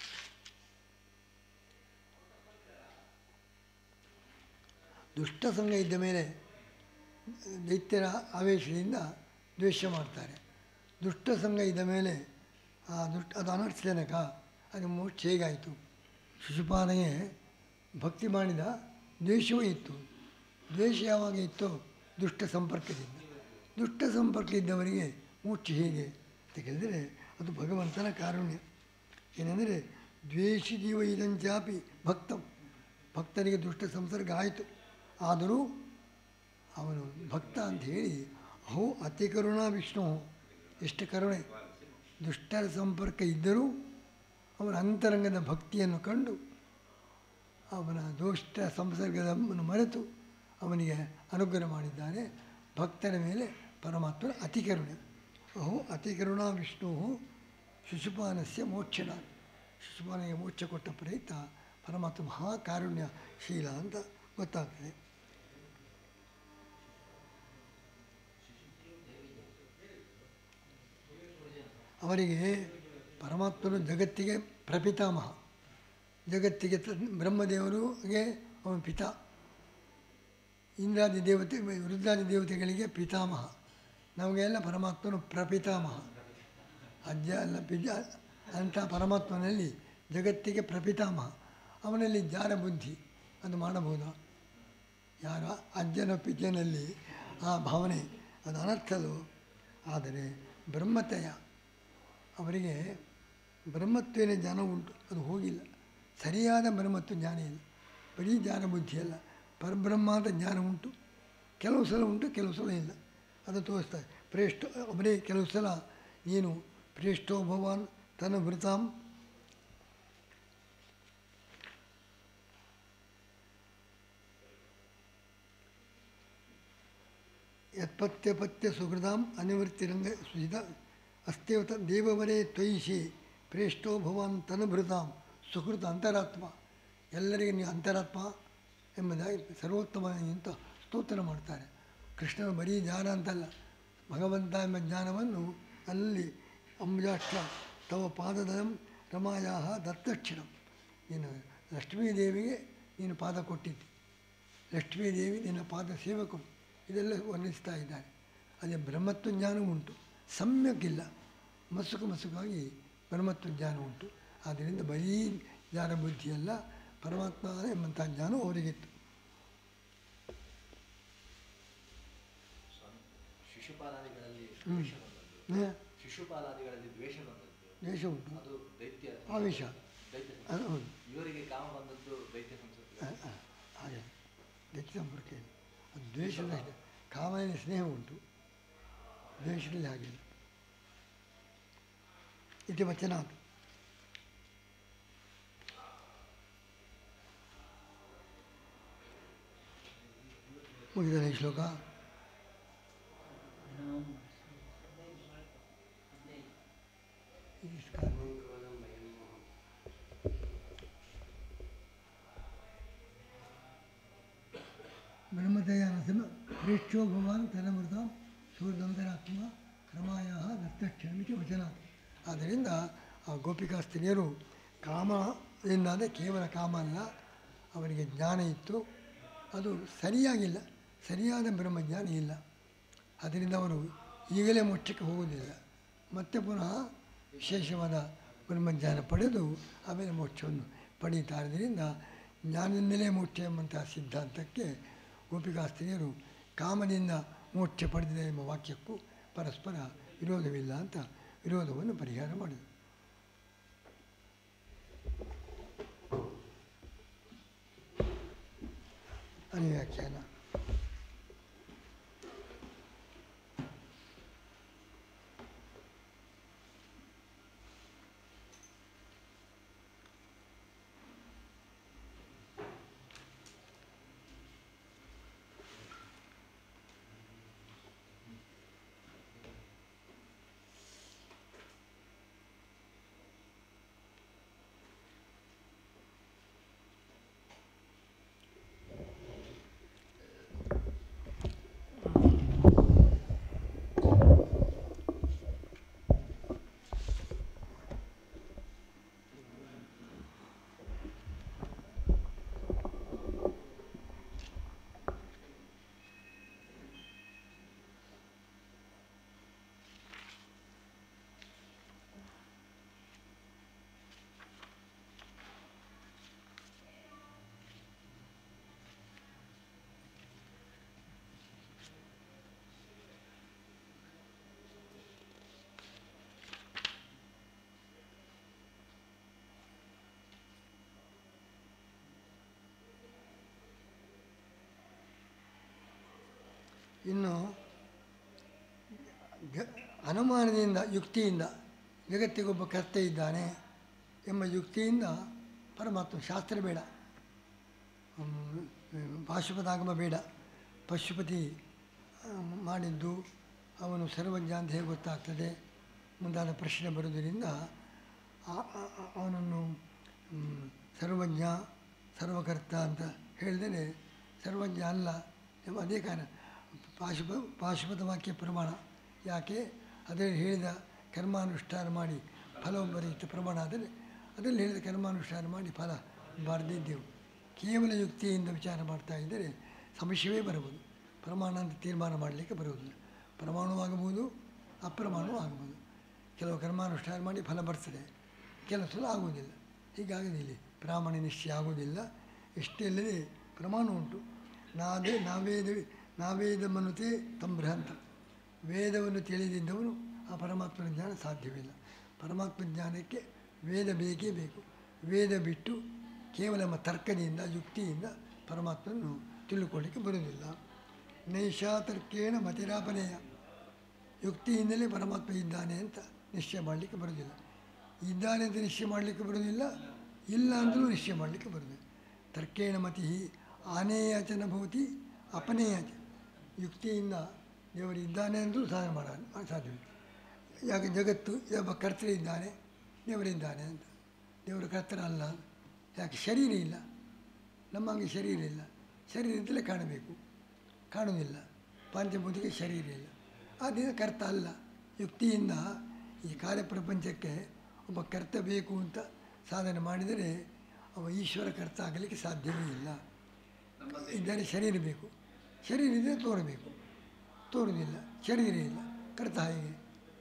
A: ದುಷ್ಟ ಸಂಘ ಇದ್ದ ಮೇಲೆ ದೈತ್ಯರ ಆವೇಶದಿಂದ ದ್ವೇಷ ಮಾಡ್ತಾರೆ. ದುಷ್ಟ ಸಂಘ ಇದ್ದ ಮೇಲೆ ಆ ದುಷ್ಟ ಅದು ಅನರ್ಥಜನಕ, ಅದು ಮೋಕ್ಷ ಹೇಗಾಯಿತು? ಶಿಶುಪಾಲನೆ ಭಕ್ತಿ ಮಾಡಿದ, ದ್ವೇಷವೂ ಇತ್ತು. ದ್ವೇಷ ಯಾವಾಗ ಇತ್ತೋ ದುಷ್ಟ ಸಂಪರ್ಕದಿಂದ. ದುಷ್ಟ ಸಂಪರ್ಕ ಇದ್ದವರಿಗೆ ಮೋಕ್ಷ ಹೇಗೆ ಅಂತ ಕೇಳಿದರೆ ಅದು ಭಗವಂತನ ಕಾರುಣ್ಯ. ಏನೆಂದರೆ ದ್ವೇಷಿ ಜೀವ ಇದಂಚಾಪಿ ಭಕ್ತಂ, ಭಕ್ತರಿಗೆ ದುಷ್ಟ ಸಂಸರ್ಗ ಆಯಿತು, ಆದರೂ ಅವನು ಭಕ್ತ ಅಂತ ಹೇಳಿ ಅಹೋ ಅತಿ ಕರುಣಾ ವಿಷ್ಣು, ಎಷ್ಟು ಕರುಣೆ. ದುಷ್ಟರ ಸಂಪರ್ಕ ಇದ್ದರೂ ಅವನ ಅಂತರಂಗದ ಭಕ್ತಿಯನ್ನು ಕಂಡು ಅವನ ದೋಷ್ಟ ಸಂಸರ್ಗದನ್ನು ಮರೆತು ಅವನಿಗೆ ಅನುಗ್ರಹ ಮಾಡಿದ್ದಾನೆ. ಭಕ್ತರ ಮೇಲೆ ಪರಮಾತ್ಮನ ಅತಿ ಕರುಣೆ. ಅಹೋ ಅತಿ ಕರುಣಾ ವಿಷ್ಣು ಶಿಶುಪಾಲಸ್ಯ ಮೋಕ್ಷಣ, ಶಿಶುಪಾಲನಿಗೆ ಮೋಕ್ಷ ಕೊಟ್ಟ ಪ್ರಯುಕ್ತ ಪರಮಾತ್ಮ ಮಹಾಕಾರುಣ್ಯಶೀಲ ಅಂತ ಗೊತ್ತಾಗ್ತದೆ. ಅವರಿಗೆ ಪರಮಾತ್ಮನು ಜಗತ್ತಿಗೆ ಪ್ರಪಿತಾಮಹ, ಜಗತ್ತಿಗೆ ಬ್ರಹ್ಮದೇವರಿಗೆ ಅವನ ಪಿತಾ, ಇಂದ್ರಾದಿ ದೇವತೆ ರುದ್ರಾದಿ ದೇವತೆಗಳಿಗೆ ಪಿತಾಮಹ, ನಮಗೆಲ್ಲ ಪರಮಾತ್ಮನು ಪ್ರಪಿತಾಮಹ, ಅಜ್ಜ ಅಲ್ಲ ಪಿಜ ಅಂಥ ಪರಮಾತ್ಮನಲ್ಲಿ ಜಗತ್ತಿಗೆ ಪ್ರಪಿತಾಮಹ. ಅವನಲ್ಲಿ ಜಾರ ಬುದ್ಧಿ ಅದು ಮಾಡಬಹುದಾ? ಯಾರ ಅಜ್ಜನ ಪಿಜನಲ್ಲಿ ಆ ಭಾವನೆ ಅದು ಅನರ್ಥಲು. ಆದರೆ ಬ್ರಹ್ಮತಯ ಅವರಿಗೆ ಬ್ರಹ್ಮತ್ವೇನ ಜ್ಞಾನ ಉಂಟು, ಅದು ಹೋಗಿಲ್ಲ. ಸರಿಯಾದ ಬ್ರಹ್ಮತ್ವ ಜ್ಞಾನ ಇಲ್ಲ, ಬರೀ ಜ್ಞಾನ ಬುದ್ಧಿಯಲ್ಲ, ಪರಬ್ರಹ್ಮಾದ ಜ್ಞಾನ ಉಂಟು. ಕೆಲವು ಸಲ ಉಂಟು, ಕೆಲವು ಸಲ ಇಲ್ಲ. ಅದು ತೋರಿಸ್ತಾರೆ. ಪ್ರೇಷ್ಠ ಒಬ್ಬರೇ ಕೆಲವು ಸಲ ನೀನು ಪ್ರೇಷ್ಠೋ ಭವಾನ್ ತನ್ನ ವೃತಾಂ ಯತ್ಪತ್ಯಪತ್ಯ ಸುಹೃದಾಂ ಅನಿವೃತ್ತಿರಂಗ ಸುಹಿತ ಅಸ್ತೇವತ ದೇವವರೇ ತ್ವಯಿಷಿ ಪ್ರೇಷ್ಠೋ ಭವಾನ್ ತನುಭೃತಾಂ ಸುಹೃತ ಅಂತರಾತ್ಮ. ಎಲ್ಲರಿಗೆ ನೀವು ಅಂತರಾತ್ಮ ಎಂಬುದಾಗಿ ಸರ್ವೋತ್ತಮ ಅಂತ ಸ್ತೋತ್ರ ಮಾಡ್ತಾರೆ. ಕೃಷ್ಣನ ಬರೀ ಜ್ಞಾನ ಅಂತಲ್ಲ, ಭಗವಂತ ಎಂಬ ಜ್ಞಾನವನ್ನು ಅಲ್ಲಿ ಅಂಬುಜಾಕ್ಷ ತವ ಪಾದದಂ ರಮಾಯಾ ದತ್ತಕ್ಷಿಣಂ, ನೀನು ಲಕ್ಷ್ಮೀದೇವಿಗೆ ನೀನು ಪಾದ ಕೊಟ್ಟಿದ್ದಿ, ಲಕ್ಷ್ಮೀದೇವಿ ನಿನ್ನ ಪಾದ ಸೇವಕರು, ಇದೆಲ್ಲ ವರ್ಣಿಸ್ತಾ ಇದ್ದಾರೆ. ಅದೇ ಬ್ರಹ್ಮತ್ವ ಜ್ಞಾನ ಉಂಟು, ಸಮ್ಯಕ್ಕಿಲ್ಲ, ಮಸುಕು ಮಸುಕಾಗಿ ಬ್ರಹ್ಮತ್ವ ಜ್ಞಾನ ಉಂಟು. ಆದ್ದರಿಂದ ಬರೀ ಜ್ಞಾನ ಬುದ್ಧಿಯಲ್ಲ, ಪರಮಾತ್ಮ ಎಂಬಂಥ ಜ್ಞಾನ ಅವರಿಗಿತ್ತು.
B: ಶಿಶುಪಾಲಾದಿಗಳಲ್ಲಿ ಶಿಶುಪಾಲಾದಿಗಳಲ್ಲಿ ದ್ವೇಷ ಬಂದದ್ದು,
A: ದ್ವೇಷ ಉಂಟು,
B: ಅದು ದೈತ್ಯ
A: ಆವೇಶ,
B: ದೈತ್ಯ
A: ಅದು ಹೌದು.
B: ಇವರಿಗೆ ಕಾಮ ಬಂದದ್ದು ದೈತ್ಯ ಸಂಸ್ಕೃತಿ.
A: ಹಾಗೆ ದೈತ್ಯ ಸಂಪರ್ಕ ಇಲ್ಲ, ಅದು ದ್ವೇಷದ ಕಾಮನಲ್ಲಿ ಸ್ನೇಹ ಉಂಟು, ದ್ವೇಷದಲ್ಲಿ ಹಾಗಿಲ್ಲ. ಇತಿ ವಚನಾತ್ ಮುಗಿದಲ್ಲ ಈ ಶ್ಲೋಕ. ಬ್ರಹ್ಮತೆಯ ನರಸಿಂಹ ಪ್ರೇಕ್ಷೋ ಭಗವಾನ್ ತನಮೃತ ಸೂರ್ಯದಂತರಾತ್ಮ ಕ್ರಮಾಯ ದತ್ತಕ್ಷಮಿಕೆ ವಚನ. ಆದ್ದರಿಂದ ಆ ಗೋಪಿಕಾ ಸ್ತ್ರೀಯರು ಕಾಮದಿಂದ ಅಂದರೆ ಕೇವಲ ಕಾಮ ಅಲ್ಲ, ಅವರಿಗೆ ಜ್ಞಾನ ಇತ್ತು, ಅದು ಸರಿಯಾಗಿಲ್ಲ, ಸರಿಯಾದ ಬ್ರಹ್ಮಜ್ಞಾನ ಇಲ್ಲ. ಅದರಿಂದ ಅವರು ಈಗಲೇ ಮೋಕ್ಷಕ್ಕೆ ಹೋಗುವುದಿಲ್ಲ, ಮತ್ತೆ ಪುನಃ ವಿಶೇಷವಾದ ಬ್ರಹ್ಮಜ್ಞಾನ ಪಡೆದು ಆಮೇಲೆ ಮೋಕ್ಷವನ್ನು ಪಡೆಯುತ್ತಾದ್ದರಿಂದ ಜ್ಞಾನದಿಂದಲೇ ಮೋಕ್ಷ ಎಂಬಂತಹ ಸಿದ್ಧಾಂತಕ್ಕೆ ಗೋಪಿಕಾ ಸ್ತ್ರೀಯರು ಕಾಮದಿಂದ ಮೋಕ್ಷ ಪಡೆದಿದೆ ಎಂಬ ವಾಕ್ಯಕ್ಕೂ ಪರಸ್ಪರ ವಿರೋಧವಿಲ್ಲ ಅಂತ ವಿರೋಧವನ್ನು ಪರಿಹಾರ ಮಾಡಿದರು. ಅನುವ್ಯಾಖ್ಯಾನ. ಇನ್ನು ಗ ಅನುಮಾನದಿಂದ ಯುಕ್ತಿಯಿಂದ ಜಗತ್ತಿಗೊಬ್ಬ ಕರ್ತ ಇದ್ದಾನೆ ಎಂಬ ಯುಕ್ತಿಯಿಂದ ಪರಮಾತ್ಮ ಶಾಸ್ತ್ರ ಬೇಡ, ಪಾಶುಪತಾಗಮ ಬೇಡ, ಪಶುಪತಿ ಮಾಡಿದ್ದು ಅವನು ಸರ್ವಜ್ಞ ಅಂತ ಹೇಗೆ ಗೊತ್ತಾಗ್ತದೆ ಮುಂತಾದ ಪ್ರಶ್ನೆ ಬರುವುದರಿಂದ ಅವನನ್ನು ಸರ್ವಜ್ಞ ಸರ್ವಕರ್ತ ಅಂತ ಹೇಳಿದರೆ ಸರ್ವಜ್ಞ ಅಲ್ಲ ಎಂಬ ಅದೇ ಕಾರಣ. ಪಾಶುಪ ಪಾಶುಪತ ವಾಕ್ಯ ಪ್ರಮಾಣ ಯಾಕೆ ಅದರಲ್ಲಿ ಹೇಳಿದ ಕರ್ಮಾನುಷ್ಠಾನ ಮಾಡಿ ಫಲವೊಬ್ಬರಿಗಿತ್ತು ಪ್ರಮಾಣ. ಆದರೆ ಅದರಲ್ಲಿ ಹೇಳಿದ ಕರ್ಮಾನುಷ್ಠಾನ ಮಾಡಿ ಫಲ ಬಾರದಿದ್ದೆವು. ಕೇವಲ ಯುಕ್ತಿಯಿಂದ ವಿಚಾರ ಮಾಡ್ತಾ ಇದ್ದರೆ ಸಂಶಯವೇ ಬರಬಹುದು, ಪ್ರಮಾಣ ಅಂತ ತೀರ್ಮಾನ ಮಾಡಲಿಕ್ಕೆ ಬರುವುದಿಲ್ಲ. ಪ್ರಮಾಣವೂ ಆಗಬಹುದು, ಅಪ್ರಮಾಣವೂ ಆಗಬಹುದು. ಕೆಲವು ಕರ್ಮಾನುಷ್ಠಾನ ಮಾಡಿ ಫಲ ಬರ್ತದೆ, ಕೆಲವು ಸಲ ಆಗುವುದಿಲ್ಲ. ಹೀಗಾಗೋದಿಲ್ಲ, ಪ್ರಾಮಾಣ್ಯ ನಿಶ್ಚಯ ಆಗುವುದಿಲ್ಲ. ಇಷ್ಟೇ ಅಲ್ಲದೆ ಪ್ರಮಾಣ ಉಂಟು. ನಾವೇ ನಾವೇದ ನಾವೇದ ಮನುತೆ ತಂಬೃಹಂತ. ವೇದವನ್ನು ತಿಳಿದಿದ್ದವನು ಆ ಪರಮಾತ್ಮನ ಜ್ಞಾನ ಸಾಧ್ಯವಿಲ್ಲ. ಪರಮಾತ್ಮ ಜ್ಞಾನಕ್ಕೆ ವೇದ ಬೇಕೇ ಬೇಕು. ವೇದ ಬಿಟ್ಟು ಕೇವಲ ನಮ್ಮ ತರ್ಕದಿಂದ ಯುಕ್ತಿಯಿಂದ ಪರಮಾತ್ಮನನ್ನು ತಿಳ್ಕೊಳ್ಳಿಕ್ಕೆ ಬರುವುದಿಲ್ಲ. ನೈಷಾ ತರ್ಕೇಣ ಮತಿರಾಪನೆಯ. ಯುಕ್ತಿಯಿಂದಲೇ ಪರಮಾತ್ಮ ಇದ್ದಾನೆ ಅಂತ ನಿಶ್ಚಯ ಮಾಡಲಿಕ್ಕೆ ಬರುವುದಿಲ್ಲ. ಇದ್ದಾನೆ ಅಂತ ನಿಶ್ಚಯ ಮಾಡಲಿಕ್ಕೆ ಬರುವುದಿಲ್ಲ, ಇಲ್ಲ ಅಂತಲೂ ನಿಶ್ಚಯ ಮಾಡಲಿಕ್ಕೆ ಬರುವುದಿಲ್ಲ. ತರ್ಕೇಣ ಮತಿ ಆನೇಯಾಚನ ಭವತಿ ಅಪನೇಯಾಚ. ಯುಕ್ತಿಯಿಂದ ದೇವರು ಇದ್ದಾನೆ ಅಂದರೂ ಸಾಧನೆ ಮಾಡ ಸಾಧ್ಯವಿಲ್ಲ. ಯಾಕೆ ಜಗತ್ತು ಒಬ್ಬ ಕರ್ತೃ ಇದ್ದಾನೆ, ದೇವರಿದ್ದಾನೆ ಅಂತ. ದೇವರು ಕರ್ತೃ ಅಲ್ಲ. ಯಾಕೆ ಶರೀರ ಇಲ್ಲ, ನಮ್ಮಂಗೆ ಶರೀರ ಇಲ್ಲ. ಶರೀರ ಇದ್ದಲೇ ಕಾಣಬೇಕು, ಕಾಣುವುದಿಲ್ಲ. ಪಂಚಭೂತಿಗೆ ಶರೀರ ಇಲ್ಲ, ಆದ್ದರಿಂದ ಕರ್ತ ಅಲ್ಲ. ಯುಕ್ತಿಯಿಂದ ಈ ಕಾರ್ಯಪ್ರಪಂಚಕ್ಕೆ ಒಬ್ಬ ಕರ್ತ ಬೇಕು ಅಂತ ಸಾಧನೆ ಮಾಡಿದರೆ ಅವ ಈಶ್ವರ ಕರ್ತ ಆಗಲಿಕ್ಕೆ ಸಾಧ್ಯವೇ ಇಲ್ಲ. ಇದ್ದರೆ ಶರೀರ ಬೇಕು, ಶರೀರ ಇದ್ದರೆ ತೋರಬೇಕು, ತೋರುವುದಿಲ್ಲ. ಶರೀರ ಇಲ್ಲ, ಕರ್ತ ಹೇಗೆ?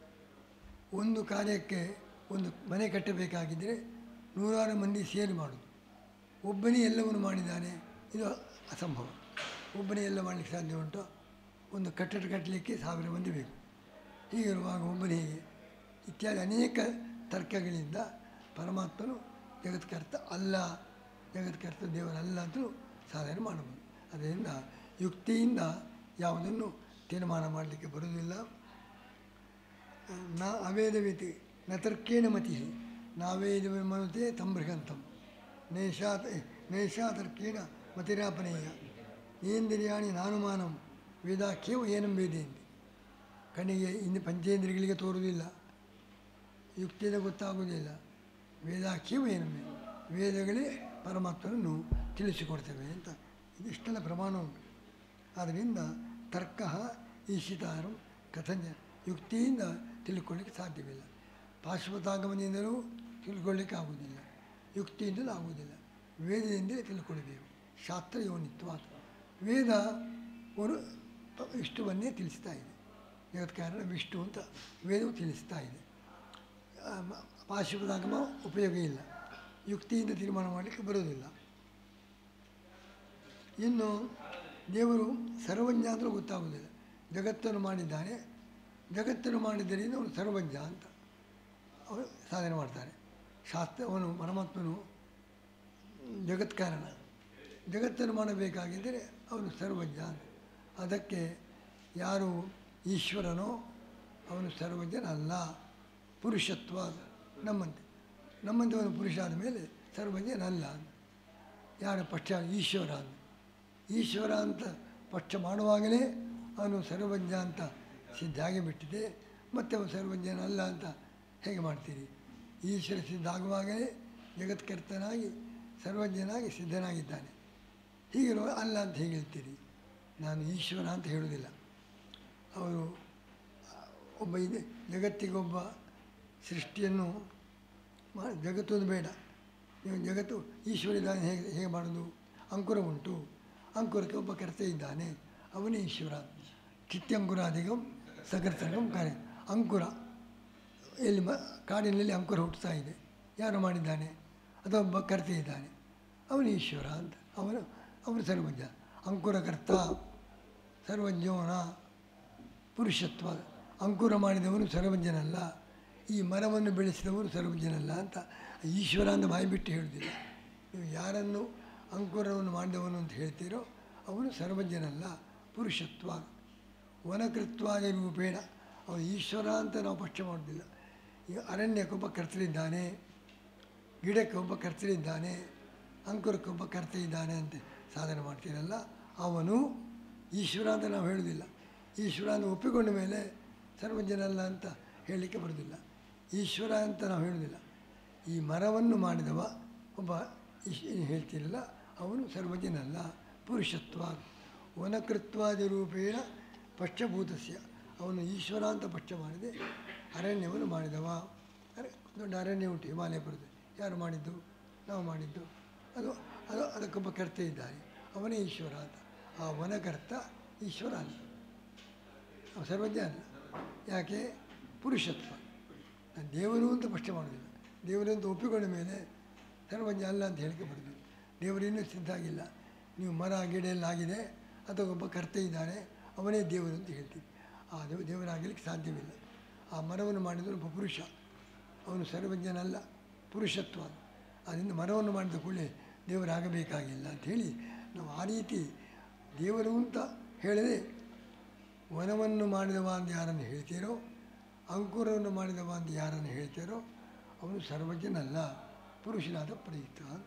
A: ಒಂದು ಕಾರ್ಯಕ್ಕೆ ಒಂದು ಮನೆ ಕಟ್ಟಬೇಕಾಗಿದ್ದರೆ ನೂರಾರು ಮಂದಿ ಸೇರಿ ಮಾಡೋದು. ಒಬ್ಬನೇ ಎಲ್ಲವನ್ನು ಮಾಡಿದ್ದಾನೆ, ಇದು ಅಸಂಭವ. ಒಬ್ಬನೇ ಎಲ್ಲ ಮಾಡಲಿಕ್ಕೆ ಸಾಧ್ಯ ಉಂಟು? ಒಂದು ಕಟ್ಟಡ ಕಟ್ಟಲಿಕ್ಕೆ ಸಾವಿರ ಮಂದಿ ಬೇಕು. ಹೀಗಿರುವಾಗ ಒಬ್ಬನೇ ಹೇಗೆ? ಇತ್ಯಾದಿ ಅನೇಕ ತರ್ಕಗಳಿಂದ ಪರಮಾತ್ಮನು ಜಗತ್ಕರ್ತ ಅಲ್ಲ, ಜಗತ್ಕರ್ತ ದೇವರಲ್ಲ ಅಂತಲೂ ಸಾಧನೆ ಮಾಡಬಹುದು. ಅದರಿಂದ ಯುಕ್ತಿಯಿಂದ ಯಾವುದನ್ನು ತೀರ್ಮಾನ ಮಾಡಲಿಕ್ಕೆ ಬರುವುದಿಲ್ಲ. ನ ಅವೇದವಿತಿ ನ ತರ್ಕೇಣ ಮತಿ ನಾವೇದವೇ ಮನುತೆ ತಂಬೃಹಂತಂ ನೈಷಾ ನೈಷಾ ತರ್ಕೇಣ ಮತಿರಾಪನೇಯ. ಇಂದ್ರಿಯಾಣಿ ನಾನುಮಾನಂ ವೇದಾಖ್ಯೋ ಏನಂ ವೇದೇಂತಿ. ಕಣ್ಣಿಗೆ ಇನ್ನು ಪಂಚೇಂದ್ರಿಯಗಳಿಗೆ ತೋರುವುದಿಲ್ಲ, ಯುಕ್ತಿಯಿಂದ ಗೊತ್ತಾಗುವುದಿಲ್ಲ. ವೇದಾಖ್ಯೋ ಏನಂ ವೇದ, ವೇದಗಳೇ ಪರಮಾತ್ಮನನ್ನು ತಿಳಿಸಿಕೊಡ್ತೇವೆ ಅಂತ ಇದಿಷ್ಟೆಲ್ಲ ಪ್ರಮಾಣ ಉಂಟು. ಆದ್ದರಿಂದ ತರ್ಕ ಈಶಿತಾರಂ ಕಥಂಜ, ಯುಕ್ತಿಯಿಂದ ತಿಳ್ಕೊಳ್ಳಿಕ್ಕೆ ಸಾಧ್ಯವಿಲ್ಲ. ಪಾಶ್ವತಾಗಮನದಿಂದಲೂ ತಿಳ್ಕೊಳ್ಳಿಕ್ಕೆ ಆಗುವುದಿಲ್ಲ, ಯುಕ್ತಿಯಿಂದಲೂ ಆಗುವುದಿಲ್ಲ. ವೇದದಿಂದಲೇ ತಿಳ್ಕೊಳ್ಬೇಕು. ಶಾಸ್ತ್ರ ಯೋನಿತ್ವ, ವೇದ ಒಂದು ವಿಷ್ಣುವನ್ನೇ ತಿಳಿಸ್ತಾ ಇದೆ. ಜಗತ್ ಕಾರಣ ವಿಷ್ಣು ಅಂತ ವೇದವು ತಿಳಿಸ್ತಾ ಇದೆ. ಪಾಶ್ವತಾಗಮ ಉಪಯೋಗ ಇಲ್ಲ, ಯುಕ್ತಿಯಿಂದ ತೀರ್ಮಾನ ಮಾಡಲಿಕ್ಕೆ ಬರೋದಿಲ್ಲ. ಇನ್ನು ದೇವರು ಸರ್ವಜ್ಞ ಅಂತಲೂ ಗೊತ್ತಾಗುವುದಿಲ್ಲ. ಜಗತ್ತನ್ನು ಮಾಡಿದ್ದಾನೆ, ಜಗತ್ತನ್ನು ಮಾಡಿದ್ದರಿಂದ ಅವನು ಸರ್ವಜ್ಞ ಅಂತ ಅವರು ಸಾಧನೆ ಮಾಡ್ತಾರೆ. ಶಾಸ್ತ್ರ ಅವನು ಪರಮಾತ್ಮನು ಜಗತ್ ಕಾರಣ, ಜಗತ್ತನ್ನು ಮಾಡಬೇಕಾಗಿದ್ದರೆ ಅವನು ಸರ್ವಜ್ಞ ಅಂತ. ಅದಕ್ಕೆ ಯಾರು ಈಶ್ವರನೋ ಅವನು ಸರ್ವಜ್ಞನಲ್ಲ, ಪುರುಷತ್ವ ನಮ್ಮಂತೆ ನಮ್ಮಂತೆ ಅವನು ಪುರುಷ ಆದ ಮೇಲೆ ಸರ್ವಜ್ಞನಲ್ಲ. ಯಾರು ಪಕ್ಷ ಈಶ್ವರ ಅಂತ, ಈಶ್ವರ ಅಂತ ಪಕ್ಷ ಮಾಡುವಾಗಲೇ ಅವನು ಸರ್ವಜ್ಞ ಅಂತ ಸಿದ್ಧ ಆಗಿಬಿಟ್ಟಿದೆ. ಮತ್ತು ಅವನು ಸರ್ವಜ್ಞನಲ್ಲ ಅಂತ ಹೇಗೆ ಮಾಡ್ತೀರಿ? ಈಶ್ವರ ಸಿದ್ಧ ಆಗುವಾಗಲೇ ಜಗತ್ಕರ್ತನಾಗಿ ಸರ್ವಜ್ಞನಾಗಿ ಸಿದ್ಧನಾಗಿದ್ದಾನೆ. ಹೀಗಿರುವ ಅಲ್ಲ ಅಂತ ಹೇಗೆ ಹೇಳ್ತೀರಿ? ನಾನು ಈಶ್ವರ ಅಂತ ಹೇಳುವುದಿಲ್ಲ. ಅವರು ಒಬ್ಬ ಇದೆ, ಜಗತ್ತಿಗೊಬ್ಬ ಸೃಷ್ಟಿಯನ್ನು ಮಾ ಜಗತ್ತೊಂದು ಬೇಡ, ನೀವು ಜಗತ್ತು ಈಶ್ವರ ಇದ್ದಾನೆ ಹೇಗೆ ಹೇಗೆ ಮಾಡೋದು? ಅಂಕುರ ಉಂಟು, ಅಂಕುರಕ್ಕೆ ಒಬ್ಬ ಕರ್ತ ಇದ್ದಾನೆ, ಅವನೇ ಈಶ್ವರ. ಚಿತ್ಯಂಕುರಾದಿಗಂ ಸಕರ್ತಗಂ ಕಾರ್ಯ. ಅಂಕುರ ಎಲ್ಲಿ ಮ ಕಾಡಿನಲ್ಲಿ ಅಂಕುರ ಹುಟ್ಟುತ್ತಾ ಇದೆ, ಯಾರು ಮಾಡಿದ್ದಾನೆ? ಅದೊಬ್ಬ ಕರ್ತ ಇದ್ದಾನೆ, ಅವನು ಈಶ್ವರ ಅಂತ. ಅವನು ಅವನು ಸರ್ವಜ್ಞ. ಅಂಕುರಕರ್ತ ಸರ್ವಜ್ಞೋನ ಪುರುಷತ್ವ. ಅಂಕುರ ಮಾಡಿದವನು ಸರ್ವಜ್ಞನಲ್ಲ, ಈ ಮರವನ್ನು ಬೆಳೆಸಿದವನು ಸರ್ವಜ್ಞನಲ್ಲ ಅಂತ ಈಶ್ವರ ಅಂತ ಬಾಯಿಬಿಟ್ಟು ಹೇಳುವುದಿಲ್ಲ. ನೀವು ಯಾರನ್ನು ಅಂಕುರವನ್ನು ಮಾಡಿದವನು ಅಂತ ಹೇಳ್ತೀರೋ ಅವನು ಸರ್ವಜ್ಞನಲ್ಲ, ಪುರುಷತ್ವ. ವನಕೃತ್ವಾದಿ ರೂಪೇಣ ಅವನು ಈಶ್ವರ ಅಂತ ನಾವು ಪಕ್ಷ ಮಾಡೋದಿಲ್ಲ. ಈಗ ಅರಣ್ಯಕ್ಕೊಬ್ಬ ಕರ್ತರಿದ್ದಾನೆ, ಗಿಡಕ್ಕೊಬ್ಬ ಕರ್ತರಿದ್ದಾನೆ, ಅಂಕುರಕ್ಕೊಬ್ಬ ಕರ್ತ ಇದ್ದಾನೆ ಅಂತ ಸಾಧನೆ ಮಾಡ್ತೀರಲ್ಲ, ಅವನು ಈಶ್ವರ ಅಂತ ನಾವು ಹೇಳೋದಿಲ್ಲ. ಈಶ್ವರ ಅಂತ ಒಪ್ಪಿಕೊಂಡ ಮೇಲೆ ಸರ್ವಜ್ಞನಲ್ಲ ಅಂತ ಹೇಳಲಿಕ್ಕೆ ಬರೋದಿಲ್ಲ. ಈಶ್ವರ ಅಂತ ನಾವು ಹೇಳೋದಿಲ್ಲ. ಈ ಮರವನ್ನು ಮಾಡಿದವ ಒಬ್ಬ ಈಶ್ ಹೇಳ್ತೀರಲ್ಲ, ಅವನು ಸರ್ವಜ್ಞನಲ್ಲ, ಪುರುಷತ್ವ. ವನಕೃತ್ವಾದಿ ರೂಪೇಣ ಪಕ್ಷಭೂತಸ್ಯ, ಅವನು ಈಶ್ವರ ಅಂತ ಪಕ್ಷ ಮಾಡಿದೆ, ಅರಣ್ಯವನ್ನು ಮಾಡಿದವ. ದೊಡ್ಡ ಅರಣ್ಯ ಉಂಟು, ಹಿಮಾಲಯ ಬರುತ್ತೆ, ಯಾರು ಮಾಡಿದ್ದು? ನಾವು ಮಾಡಿದ್ದು. ಅದು ಅದು ಅದಕ್ಕೊಬ್ಬ ಕರ್ತ ಇದ್ದಾನೆ, ಅವನೇ ಈಶ್ವರ ಅಂತ. ಆ ವನಕರ್ತ ಈಶ್ವರ ಅಲ್ಲ, ಸರ್ವಜ್ಞ ಅಲ್ಲ. ಯಾಕೆ? ಪುರುಷತ್ವ. ದೇವರು ಅಂತ ಪಕ್ಷ ಮಾಡೋದಿಲ್ಲ. ದೇವರು ಅಂತ ಒಪ್ಪಿಕೊಂಡ ಮೇಲೆ ಸರ್ವಜ್ಞ ಅಲ್ಲ ಅಂತ ಹೇಳಿಕೆ ಬರೋದಿಲ್ಲ. ದೇವರಿನ್ನೂ ಸಿದ್ಧ ಆಗಿಲ್ಲ. ನೀವು ಮರ ಗಿಡ ಎಲ್ಲ ಆಗಿದೆ, ಅಥವಾ ಒಬ್ಬ ಕರ್ತ ಇದ್ದಾನೆ, ಅವನೇ ದೇವರು ಅಂತ ಹೇಳ್ತೀವಿ. ಆ ದೇವ ದೇವರಾಗಲಿಕ್ಕೆ ಸಾಧ್ಯವಿಲ್ಲ. ಆ ಮರವನ್ನು ಮಾಡಿದವನು ಒಬ್ಬ ಪುರುಷ, ಅವನು ಸರ್ವಜ್ಞನಲ್ಲ, ಪುರುಷತ್ವ. ಅದರಿಂದ ಮರವನ್ನು ಮಾಡಿದ ಕೂಡಲೇ ದೇವರಾಗಬೇಕಾಗಿಲ್ಲ ಅಂಥೇಳಿ ನಾವು ಆ ರೀತಿ ದೇವರು ಅಂತ ಹೇಳಿದೆ. ವನವನ್ನು ಮಾಡಿದವ ಅಂತ ಯಾರನ್ನು ಹೇಳ್ತೀರೋ, ಅಂಕುರವನ್ನು ಮಾಡಿದವ ಅಂತ ಯಾರನ್ನು ಹೇಳ್ತೀರೋ ಅವನು ಸರ್ವಜ್ಞನಲ್ಲ, ಪುರುಷನಾದ ಪ್ರಯುಕ್ತ ಅಂತ.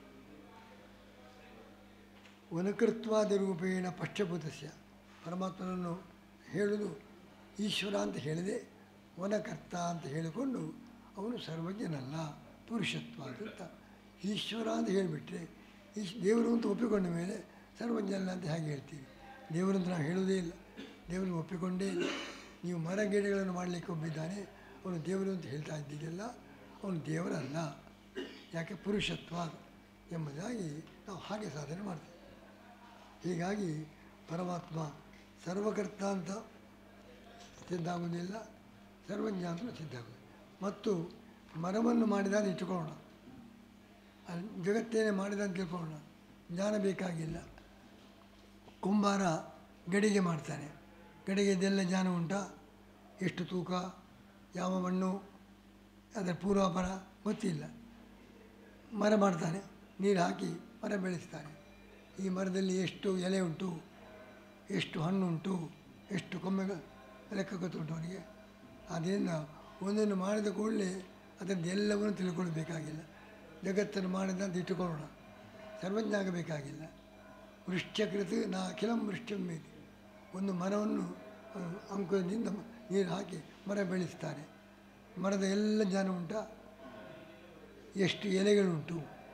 A: ವನಕೃತ್ವಾದಿ ರೂಪೇಣ ಪಕ್ಷಭೂತಸ್ಯ, ಪರಮಾತ್ಮನನ್ನು ಹೇಳುವುದು ಈಶ್ವರ ಅಂತ ಹೇಳಿದೆ, ವನಕರ್ತ ಅಂತ ಹೇಳಿಕೊಂಡು ಅವನು ಸರ್ವಜ್ಞನಲ್ಲ, ಪುರುಷತ್ವ ಅಂತ. ಈಶ್ವರ ಅಂತ ಹೇಳಿಬಿಟ್ರೆ ಈಶ್ ದೇವರು ಅಂತ ಒಪ್ಪಿಕೊಂಡ ಮೇಲೆ ಸರ್ವಜ್ಞನಲ್ಲ ಅಂತ ಹೇಗೆ ಹೇಳ್ತೀವಿ? ದೇವರಂತ ನಾವು ಹೇಳುವುದೇ ಇಲ್ಲ, ದೇವರನ್ನು ಒಪ್ಪಿಕೊಂಡೇ ಇಲ್ಲ. ನೀವು ಮರ ಗಿಡಗಳನ್ನು ಮಾಡಲಿಕ್ಕೆ ಒಬ್ಬಿದ್ದಾನೆ, ಅವನು ದೇವರು ಅಂತ ಹೇಳ್ತಾ ಇದ್ದೀರಲ್ಲ, ಅವನು ದೇವರಲ್ಲ. ಯಾಕೆ? ಪುರುಷತ್ವ ಎಂಬುದಾಗಿ ನಾವು ಹಾಗೆ ಸಾಧನೆ ಮಾಡ್ತೀವಿ. ಹೀಗಾಗಿ ಪರಮಾತ್ಮ ಸರ್ವಕರ್ತ ಅಂತ ಸಿದ್ಧ ಆಗೋದಿಲ್ಲ, ಸರ್ವಜ್ಞ ಅಂತಲೂ ಸಿದ್ಧ ಆಗೋದಿಲ್ಲ. ಮತ್ತು ಮರವನ್ನು ಮಾಡಿದ ಅಂತ ಇಟ್ಟುಕೊಳ್ಳೋಣ, ಅಲ್ಲಿ ಜಗತ್ತೇನೆ ಮಾಡಿದ ಅಂತ ತಿಳ್ಕೊಳ್ಳೋಣ, ಜ್ಞಾನ ಬೇಕಾಗಿಲ್ಲ. ಕುಂಬಾರ ಗಡಿಗೆ ಮಾಡ್ತಾನೆ, ಗಡಿಗೆದೆಲ್ಲ ಜ್ಞಾನ ಉಂಟಾ? ಎಷ್ಟು ತೂಕ, ಯಾವ ಮಣ್ಣು, ಅದರ ಪೂರ್ವಾಪರ ಗೊತ್ತಿಲ್ಲ. ಮರ ಮಾಡ್ತಾನೆ, ನೀರು ಹಾಕಿ ಮರ ಬೆಳೆಸ್ತಾನೆ. ಈ ಮರದಲ್ಲಿ ಎಷ್ಟು ಎಲೆ ಉಂಟು, ಎಷ್ಟು ಹಣ್ಣುಂಟು, ಎಷ್ಟು ಕೊಂಬೆಗಳು ಲೆಕ್ಕ ಗೊತ್ತುಂಟು ಅವನಿಗೆ. ಆದ್ದರಿಂದ ಒಂದನ್ನು ಮಾಡಿದ ಕೂಡಲೇ ಅದನ್ನು ಎಲ್ಲವನ್ನೂ ತಿಳ್ಕೊಳ್ಬೇಕಾಗಿಲ್ಲ. ಜಗತ್ತನ್ನು ಮಾಡಿದ ಅಂತ ಇಟ್ಟುಕೊಳ್ಳೋಣ, ಸರ್ವಜ್ಞ ಆಗಬೇಕಾಗಿಲ್ಲ. ವೃಷ್ಟ್ಯಕೃತ ನಾ ಅಖಿಲಂ ವೃಷ್ಟ್ಯಂ ಮೇತಿ. ಒಂದು ಮರವನ್ನು ಅಂಕುರದಿಂದ ನೀರು ಹಾಕಿ ಮರ ಬೆಳೆಸ್ತಾರೆ. ಮರದ ಎಲ್ಲ ಜ್ಞಾನ ಉಂಟಾ? ಎಷ್ಟು ಎಲೆಗಳುಂಟು,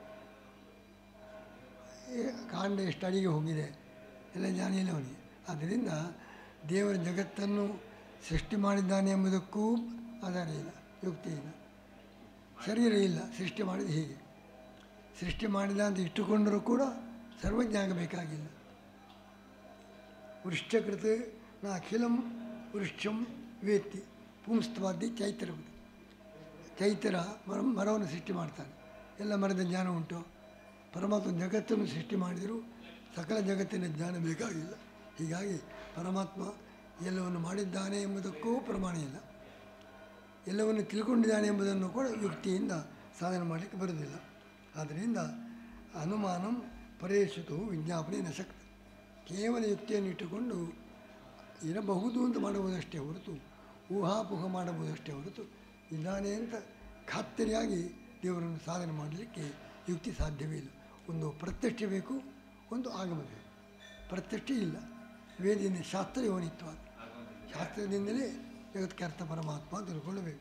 A: ಕಾಂಡ ಎಷ್ಟು ಅಡಿಗೆ ಹೋಗಿದೆ, ಎಲ್ಲ ಜ್ಞಾನ ಇಲ್ಲ ಅವನಿಗೆ. ಆದ್ದರಿಂದ ದೇವರ ಜಗತ್ತನ್ನು ಸೃಷ್ಟಿ ಮಾಡಿದ್ದಾನೆ ಎಂಬುದಕ್ಕೂ ಆಧಾರ ಇಲ್ಲ, ಯುಕ್ತಿ ಇಲ್ಲ. ಶರೀರ ಇಲ್ಲ, ಸೃಷ್ಟಿ ಮಾಡಿದ ಹೀಗೆ ಸೃಷ್ಟಿ ಮಾಡಿದ ಅಂತ ಇಟ್ಟುಕೊಂಡರೂ ಕೂಡ ಸರ್ವಜ್ಞ ಆಗಬೇಕಾಗಿಲ್ಲ. ವೃಷ್ಟ್ಯಕೃತ ನಾ ಅಖಿಲಂ ವೃಕ್ಷಂ ವೇತ್ತಿ ಪುಂಸ್ತವಾದಿ ಚೈತರವುದು. ಚೈತರ ಮರ ಮರವನ್ನು ಸೃಷ್ಟಿ ಮಾಡ್ತಾನೆ, ಎಲ್ಲ ಮರದ ಜ್ಞಾನ ಉಂಟು. ಪರಮಾತ್ಮ ಜಗತ್ತನ್ನು ಸೃಷ್ಟಿ ಮಾಡಿದರೂ ಸಕಲ ಜಗತ್ತಿನ ಜ್ಞಾನ ಬೇಕಾಗಿಲ್ಲ. ಹೀಗಾಗಿ ಪರಮಾತ್ಮ ಎಲ್ಲವನ್ನು ಮಾಡಿದ್ದಾನೆ ಎಂಬುದಕ್ಕೂ ಪ್ರಮಾಣ ಇಲ್ಲ, ಎಲ್ಲವನ್ನು ತಿಳ್ಕೊಂಡಿದ್ದಾನೆ ಎಂಬುದನ್ನು ಕೂಡ ಯುಕ್ತಿಯಿಂದ ಸಾಧನೆ ಮಾಡಲಿಕ್ಕೆ ಬರುವುದಿಲ್ಲ. ಆದ್ದರಿಂದ ಅನುಮಾನಂ ಪರೇಶಿತು ವಿಜ್ಞಾಪನೆ ನ ಶಕ್ತ. ಕೇವಲ ಯುಕ್ತಿಯನ್ನು ಇಟ್ಟುಕೊಂಡು ಇರಬಹುದು ಅಂತ ಮಾಡಬಹುದಷ್ಟೇ ಹೊರತು ಊಹಾಪೋಹ ಮಾಡಬಹುದಷ್ಟೇ ಹೊರತು ಇದ್ದಾನೆ ಅಂತ ಖಾತರಿಯಾಗಿ ದೇವರನ್ನು ಸಾಧನೆ ಮಾಡಲಿಕ್ಕೆ ಯುಕ್ತಿ ಸಾಧ್ಯವೇ ಇಲ್ಲ. ಒಂದು ಪ್ರತ್ಯಕ್ಷ ಬೇಕು, ಒಂದು ಆಗಮ ಬೇಕು. ಪ್ರತ್ಯಕ್ಷ ಇಲ್ಲ, ವೇದದಿಂದ ಶಾಸ್ತ್ರ ಯೋನಿತ್ವ, ಶಾಸ್ತ್ರದಿಂದಲೇ ಜಗತ್ಗೆ ಅರ್ಥ ಪರಮಾತ್ಮ ತಿಳ್ಕೊಳ್ಳಬೇಕು.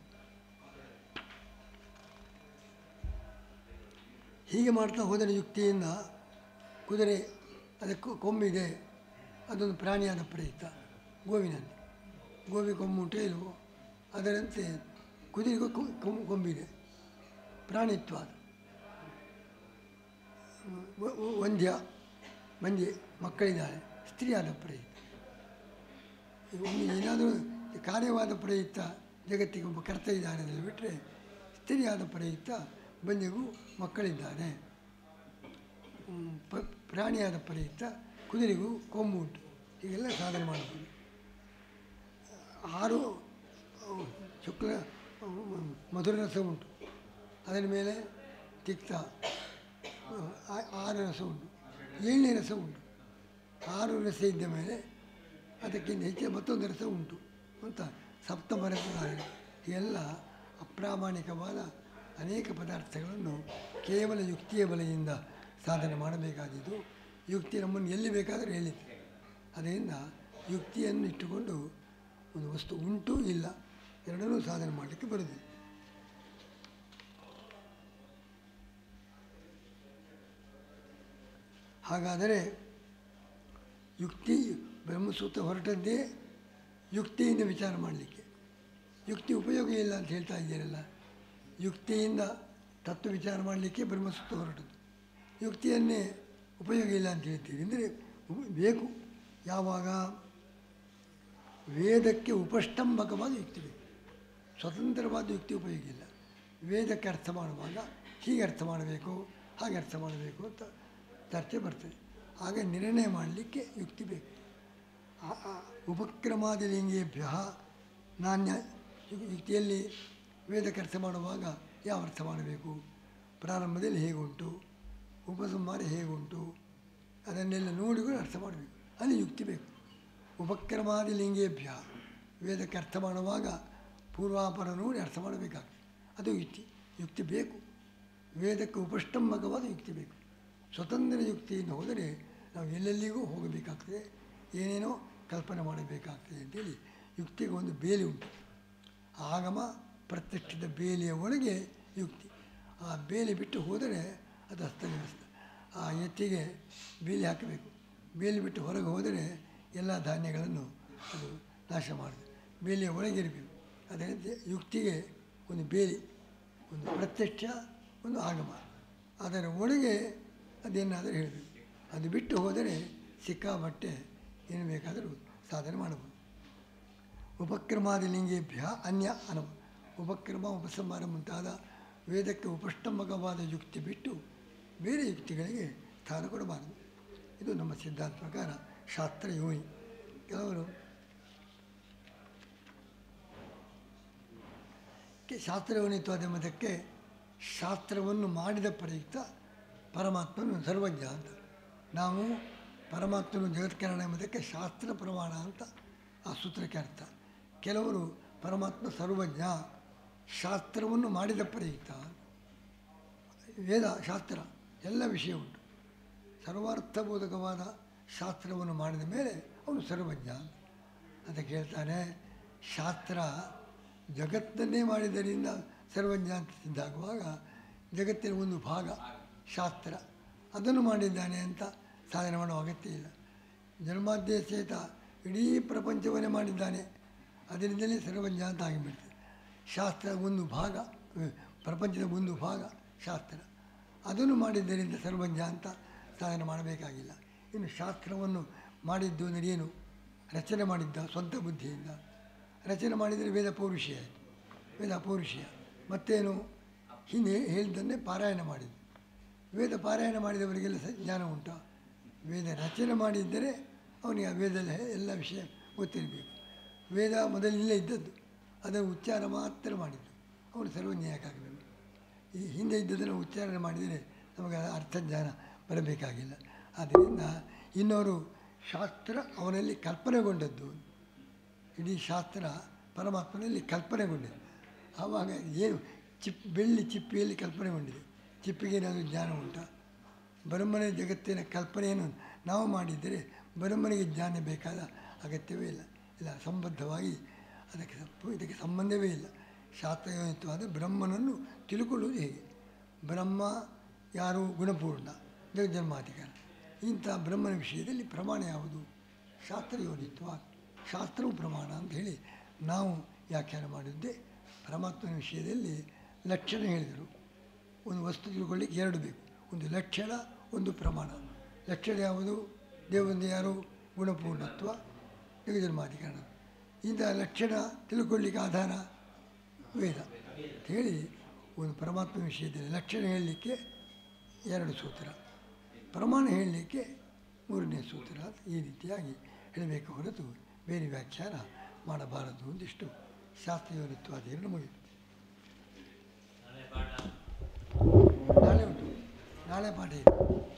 A: ಹೀಗೆ ಮಾಡ್ತಾ ಹೋದರೆ ಯುಕ್ತಿಯಿಂದ ಕುದುರೆ ಅದಕ್ಕೆ ಕೊಂಬಿದೆ, ಅದೊಂದು ಪ್ರಾಣಿಯಾದ ಪ್ರಯುಕ್ತ. ಗೋವಿನಲ್ಲಿ ಗೋವಿ ಕೊಂಬುಂಟೆ ಇಲ್ವೋ, ಅದರಂತೆ ಕುದುರೆಗೂ ಕೊಂಬಿದೆ, ಪ್ರಾಣಿತ್ವ. ಅದು ವಂದ್ಯ ಮಂಜೆ ಮಕ್ಕಳಿದ್ದಾಳೆ, ಸ್ತ್ರೀಯಾದ ಪ್ರಯುಕ್ತ. ಒಮ್ಮೆ ಏನಾದರೂ ಕಾರ್ಯವಾದ ಪ್ರಯುಕ್ತ ಜಗತ್ತಿಗೆ ಒಬ್ಬ ಕರ್ತ ಇದ್ದಾನೆ ಅಂತ ಬಿಟ್ಟರೆ, ಸ್ತ್ರೀಯಾದ ಪ್ರಯುಕ್ತ ಬಂಜೆಗೂ ಮಕ್ಕಳಿದ್ದಾರೆ. ಪ ಪ್ರಾಣಿಯಾದ ಪ್ರಯುಕ್ತ ಕುದುರೆಗೂ ಕೊಂಬು ಉಂಟು. ಹೀಗೆಲ್ಲ ಸಾಧನೆ ಮಾಡಬಹುದು. ಆರು ಶುಕ್ಲ ಮಧುರ ರಸ ಉಂಟು, ಅದರ ಮೇಲೆ ತಿಕ್ತ ಆರು ರಸ ಉಂಟು, ಏಳನೇ ರಸ ಉಂಟು. ಆರು ರಸ ಇದ್ದ ಮೇಲೆ ಅದಕ್ಕಿಂತ ಹೆಚ್ಚಿನ ಮತ್ತೊಂದು ರಸ ಉಂಟು ಅಂತ ಸಪ್ತಮ ರಸಧಾರಣೆ. ಎಲ್ಲ ಅಪ್ರಾಮಾಣಿಕವಾದ ಅನೇಕ ಪದಾರ್ಥಗಳನ್ನು ಕೇವಲ ಯುಕ್ತಿಯ ಬಲೆಯಿಂದ ಸಾಧನೆ ಮಾಡಬೇಕಾಗಿದ್ದು, ಯುಕ್ತಿ ನಮ್ಮನ್ನು ಎಲ್ಲಿ ಬೇಕಾದರೂ ಹೇಳಿತು. ಅದರಿಂದ ಯುಕ್ತಿಯನ್ನು ಇಟ್ಟುಕೊಂಡು ಒಂದು ವಸ್ತು ಉಂಟು ಇಲ್ಲ ಎರಡನ್ನೂ ಸಾಧನೆ ಮಾಡಲಿಕ್ಕೆ ಬರುವುದಿಲ್ಲ. ಹಾಗಾದರೆ ಯುಕ್ತಿ ಬ್ರಹ್ಮಸೂತ್ರ ಹೊರಟದ್ದೇ ಯುಕ್ತಿಯಿಂದ ವಿಚಾರ ಮಾಡಲಿಕ್ಕೆ. ಯುಕ್ತಿ ಉಪಯೋಗ ಇಲ್ಲ ಅಂತ ಹೇಳ್ತಾ ಇದ್ದೀರಲ್ಲ, ಯುಕ್ತಿಯಿಂದ ತತ್ವ ವಿಚಾರ ಮಾಡಲಿಕ್ಕೆ ಬ್ರಹ್ಮಸೂತ್ರ ಹೊರಟದ್ದು. ಯುಕ್ತಿಯನ್ನೇ ಉಪಯೋಗ ಇಲ್ಲ ಅಂತ ಹೇಳ್ತೀರಿ ಅಂದರೆ ಬೇಕು. ಯಾವಾಗ? ವೇದಕ್ಕೆ ಉಪಷ್ಟಂಭಕವಾದ ಯುಕ್ತಿ ಬೇಕು, ಸ್ವತಂತ್ರವಾದ ಯುಕ್ತಿ ಉಪಯೋಗ ಇಲ್ಲ. ವೇದಕ್ಕೆ ಅರ್ಥ ಮಾಡುವಾಗ ಹೀಗೆ ಅರ್ಥ ಮಾಡಬೇಕು, ಹಾಗೆ ಅರ್ಥ ಮಾಡಬೇಕು ಅಂತ ಚರ್ಚೆ ಬರ್ತದೆ. ಆಗ ನಿರ್ಣಯ ಮಾಡಲಿಕ್ಕೆ ಯುಕ್ತಿ ಬೇಕು. ಉಪಕ್ರಮಾದಿ ಲಿಂಗೇಭ್ಯ ನಾಣ್ಯ ಯುಕ್ತಿಯಲ್ಲಿ ವೇದಕ್ಕೆ ಅರ್ಥ ಮಾಡುವಾಗ ಯಾವ ಅರ್ಥ ಮಾಡಬೇಕು, ಪ್ರಾರಂಭದಲ್ಲಿ ಹೇಗುಂಟು, ಉಪಸಂಹಾರ ಹೇಗುಂಟು, ಅದನ್ನೆಲ್ಲ ನೋಡಿಕೊಂಡು ಅರ್ಥ ಮಾಡಬೇಕು. ಅಲ್ಲಿ ಯುಕ್ತಿ ಬೇಕು. ಉಪಕ್ರಮಾದಿ ಲಿಂಗೇಭ್ಯ ವೇದಕ್ಕೆ ಅರ್ಥ ಮಾಡುವಾಗ ಪೂರ್ವಾಪರ ನೋಡಿ ಅರ್ಥ ಮಾಡಬೇಕಾಗ್ತದೆ. ಅದು ಯುಕ್ತಿ. ಯುಕ್ತಿ ಬೇಕು. ವೇದಕ್ಕೆ ಉಪಷ್ಟಂಭಕವಾದ ಯುಕ್ತಿ ಬೇಕು. ಸ್ವತಂತ್ರ ಯುಕ್ತಿಯಿಂದ ಹೋದರೆ ನಾವು ಎಲ್ಲೆಲ್ಲಿಗೂ ಹೋಗಬೇಕಾಗ್ತದೆ, ಏನೇನೋ ಕಲ್ಪನೆ ಮಾಡಬೇಕಾಗ್ತದೆ ಅಂತೇಳಿ ಯುಕ್ತಿಗೆ ಒಂದು ಬೇಲಿ ಉಂಟು. ಆಗಮ ಪ್ರತ್ಯಕ್ಷದ ಬೇಲಿಯ ಒಳಗೆ ಯುಕ್ತಿ. ಆ ಬೇಲಿ ಬಿಟ್ಟು ಹೋದರೆ ಅದು ಅಸ್ತವ್ಯಸ್ತ. ಆ ಎತ್ತಿಗೆ ಬೇಲಿ ಹಾಕಬೇಕು. ಬೇಲಿ ಬಿಟ್ಟು ಹೊರಗೆ ಹೋದರೆ ಎಲ್ಲ ಧಾನ್ಯಗಳನ್ನು ಅದು ನಾಶ ಮಾಡುತ್ತೆ. ಬೇಲಿಯ ಒಳಗಿರಬೇಕು. ಅದರಂತೆ ಯುಕ್ತಿಗೆ ಒಂದು ಬೇಲಿ, ಒಂದು ಪ್ರತ್ಯಕ್ಷ, ಒಂದು ಆಗಮ. ಅದರ ಒಳಗೆ ಅದೇನಾದರೂ ಹೇಳಬೇಕು. ಅದು ಬಿಟ್ಟು ಹೋದರೆ ಸಿಕ್ಕಾಬಟ್ಟೆ ಏನು ಬೇಕಾದರೂ ಸಾಧನೆ ಮಾಡಬಹುದು. ಉಪಕ್ರಮಾದಿ ಲಿಂಗೇಭ್ಯ ಅನ್ಯ ಅನವ. ಉಪಕ್ರಮ ಉಪಸಂಹಾರ ಮುಂತಾದ ವೇದಕ್ಕೆ ಉಪಷ್ಟಂಭಕವಾದ ಯುಕ್ತಿ ಬಿಟ್ಟು ಬೇರೆ ಯುಕ್ತಿಗಳಿಗೆ ಸ್ಥಾನ ಕೊಡಬಾರದು. ಇದು ನಮ್ಮ ಸಿದ್ಧಾಂತ ಪ್ರಕಾರ ಶಾಸ್ತ್ರ ಯೋನಿ. ಕೆಲವರು ಶಾಸ್ತ್ರ ಯೋನಿತ್ವಾದ ಮತಕ್ಕೆ ಶಾಸ್ತ್ರವನ್ನು ಮಾಡಿದ ಪ್ರಯುಕ್ತ ಪರಮಾತ್ಮನು ಸರ್ವಜ್ಞ ಅಂತ. ನಾವು ಪರಮಾತ್ಮನು ಜಗತ್ಕಾರಣ ಎಂಬುದಕ್ಕೆ ಶಾಸ್ತ್ರ ಪ್ರಮಾಣ ಅಂತ ಆ ಸೂತ್ರಕ್ಕೆ ಅರ್ಥ. ಕೆಲವರು ಪರಮಾತ್ಮ ಸರ್ವಜ್ಞ, ಶಾಸ್ತ್ರವನ್ನು ಮಾಡಿದ ಪ್ರಯುಕ್ತ. ವೇದ ಶಾಸ್ತ್ರ ಎಲ್ಲ ವಿಷಯ ಉಂಟು. ಸರ್ವಾರ್ಥಬೋಧಕವಾದ ಶಾಸ್ತ್ರವನ್ನು ಮಾಡಿದ ಮೇಲೆ ಅವನು ಸರ್ವಜ್ಞ ಅಂತ ಕೇಳ್ತಾನೆ. ಶಾಸ್ತ್ರ ಜಗತ್ತನ್ನೇ ಮಾಡಿದ್ದರಿಂದ ಸರ್ವಜ್ಞ ಅಂತ ಸಿದ್ಧಾಗುವಾಗ ಜಗತ್ತಿನ ಒಂದು ಭಾಗ ಶಾಸ್ತ್ರ ಅದನ್ನು ಮಾಡಿದ್ದಾನೆ ಅಂತ ಸಾಧನೆ ಮಾಡುವ ಅಗತ್ಯ ಇಲ್ಲ. ಜನ್ಮಾದ್ಯ ಸಹಿತ ಇಡೀ ಪ್ರಪಂಚವನ್ನೇ ಮಾಡಿದ್ದಾನೆ, ಅದರಿಂದಲೇ ಸರ್ವಜ್ಞ ಅಂತ ಆಗಿಬಿಡ್ತದೆ. ಶಾಸ್ತ್ರ ಒಂದು ಭಾಗ, ಪ್ರಪಂಚದ ಒಂದು ಭಾಗ ಶಾಸ್ತ್ರ, ಅದನ್ನು ಮಾಡಿದ್ದರಿಂದ ಸರ್ವಜ್ಞ ಅಂತ ಸಾಧನೆ ಮಾಡಬೇಕಾಗಿಲ್ಲ. ಇನ್ನು ಶಾಸ್ತ್ರವನ್ನು ಮಾಡಿದ್ದು ಅಂದರೆ ಏನು? ರಚನೆ ಮಾಡಿದ್ದ ಸ್ವಂತ ಬುದ್ಧಿಯಿಂದ ರಚನೆ ಮಾಡಿದರೆ ವೇದ ಪೌರುಷೀಯ ಆಯಿತು. ವೇದ ಪೌರುಷೀಯ ಮತ್ತೇನು? ಹಿಂದೆ ಹೇಳಿದ್ದನ್ನೇ ಪಾರಾಯಣ ಮಾಡಿದ್ದು. ವೇದ ಪಾರಾಯಣ ಮಾಡಿದವರಿಗೆಲ್ಲ ಸ ಜ್ಞಾನ ಉಂಟು. ವೇದ ರಚನೆ ಮಾಡಿದ್ದರೆ ಅವನಿಗೆ ಆ ವೇದದ ಎಲ್ಲ ವಿಷಯ ಗೊತ್ತಿರಬೇಕು. ವೇದ ಮೊದಲಿಲ್ಲೇ ಇದ್ದದ್ದು, ಅದನ್ನು ಉಚ್ಚಾರ ಮಾತ್ರ ಮಾಡಿದ್ದು, ಅವನು ಸರ್ವಜ್ಞ ಯಾಕಾಗಬೇಕು? ಈ ಹಿಂದೆ ಇದ್ದದನ್ನು ಉಚ್ಚಾರಣೆ ಮಾಡಿದರೆ ನಮಗೆ ಅರ್ಥ ಜ್ಞಾನ ಬರಬೇಕಾಗಿಲ್ಲ. ಆದ್ದರಿಂದ ಇನ್ನವರು ಶಾಸ್ತ್ರ ಅವನಲ್ಲಿ ಕಲ್ಪನೆಗೊಂಡದ್ದು, ಇಡೀ ಶಾಸ್ತ್ರ ಪರಮಾತ್ಮನಲ್ಲಿ ಕಲ್ಪನೆಗೊಂಡಿದೆ. ಆವಾಗ ಏನು ಚಿಪ್ ಬೆಳ್ಳಿ ಚಿಪ್ಪಿಯಲ್ಲಿ ಕಲ್ಪನೆಗೊಂಡಿದೆ, ಚಿಪ್ಪಿಗೆ ಏನಾದರೂ ಜ್ಞಾನ ಉಂಟಾ? ಬ್ರಹ್ಮನ ಜಗತ್ತಿನ ಕಲ್ಪನೆಯನ್ನು ನಾವು ಮಾಡಿದ್ದರೆ ಬ್ರಹ್ಮನಿಗೆ ಜ್ಞಾನ ಬೇಕಾದ ಅಗತ್ಯವೇ ಇಲ್ಲ. ಇಲ್ಲ, ಸಂಬದ್ಧವಾಗಿ ಅದಕ್ಕೆ ಇದಕ್ಕೆ ಸಂಬಂಧವೇ ಇಲ್ಲ. ಶಾಸ್ತ್ರಯುಕ್ತವಾದ ಬ್ರಹ್ಮನನ್ನು ತಿಳ್ಕೊಳ್ಳುವುದು ಹೇಗೆ? ಬ್ರಹ್ಮ ಯಾರು? ಗುಣಪೂರ್ಣ, ಜಗಜ್ಜನ್ಮಾಧಿಕಾರ. ಇಂಥ ಬ್ರಹ್ಮನ ವಿಷಯದಲ್ಲಿ ಪ್ರಮಾಣ ಯಾವುದು? ಶಾಸ್ತ್ರಯೋನಿತ್ವ. ಶಾಸ್ತ್ರವು ಪ್ರಮಾಣ ಅಂತ ಹೇಳಿ ನಾವು ವ್ಯಾಖ್ಯಾನ ಮಾಡಿದ್ದೆ. ಪರಮಾತ್ಮನ ವಿಷಯದಲ್ಲಿ ಲಕ್ಷಣ ಹೇಳಿದರು. ಒಂದು ವಸ್ತು ತಿಳ್ಕೊಳ್ಳಿಕ್ಕೆ ಎರಡು ಬೇಕು, ಒಂದು ಲಕ್ಷಣ, ಒಂದು ಪ್ರಮಾಣ. ಲಕ್ಷಣ ಯಾವುದು? ದೇವರಿಂದ ಯಾರು? ಗುಣಪೂರ್ಣತ್ವ, ಜಗಜ್ಜನ್ಮಾಧಿಕರಣ. ಇಂಥ ಲಕ್ಷಣ ತಿಳ್ಕೊಳ್ಳಿಕ್ಕೆ ಆಧಾರ ವೇದ ಅಂತ ಹೇಳಿ ಒಂದು ಪರಮಾತ್ಮ ವಿಷಯದಲ್ಲಿ ಲಕ್ಷಣ ಹೇಳಲಿಕ್ಕೆ ಎರಡು ಸೂತ್ರ, ಪ್ರಮಾಣ ಹೇಳಲಿಕ್ಕೆ ಮೂರನೇ ಸೂತ್ರ. ಈ ರೀತಿಯಾಗಿ ಹೇಳಬೇಕು ಹೊರತು ಬೇರೆ ವ್ಯಾಖ್ಯಾನ ಮಾಡಬಾರದು ಒಂದಿಷ್ಟು ಶಾಸ್ತ್ರಯೋನಿತ್ವಾದಿಯನ್ನು ಮುಗಿತು. ನಾಳೆ ಉಂಟು, ನಾಳೆ ಪಾಠ ಇದೆ.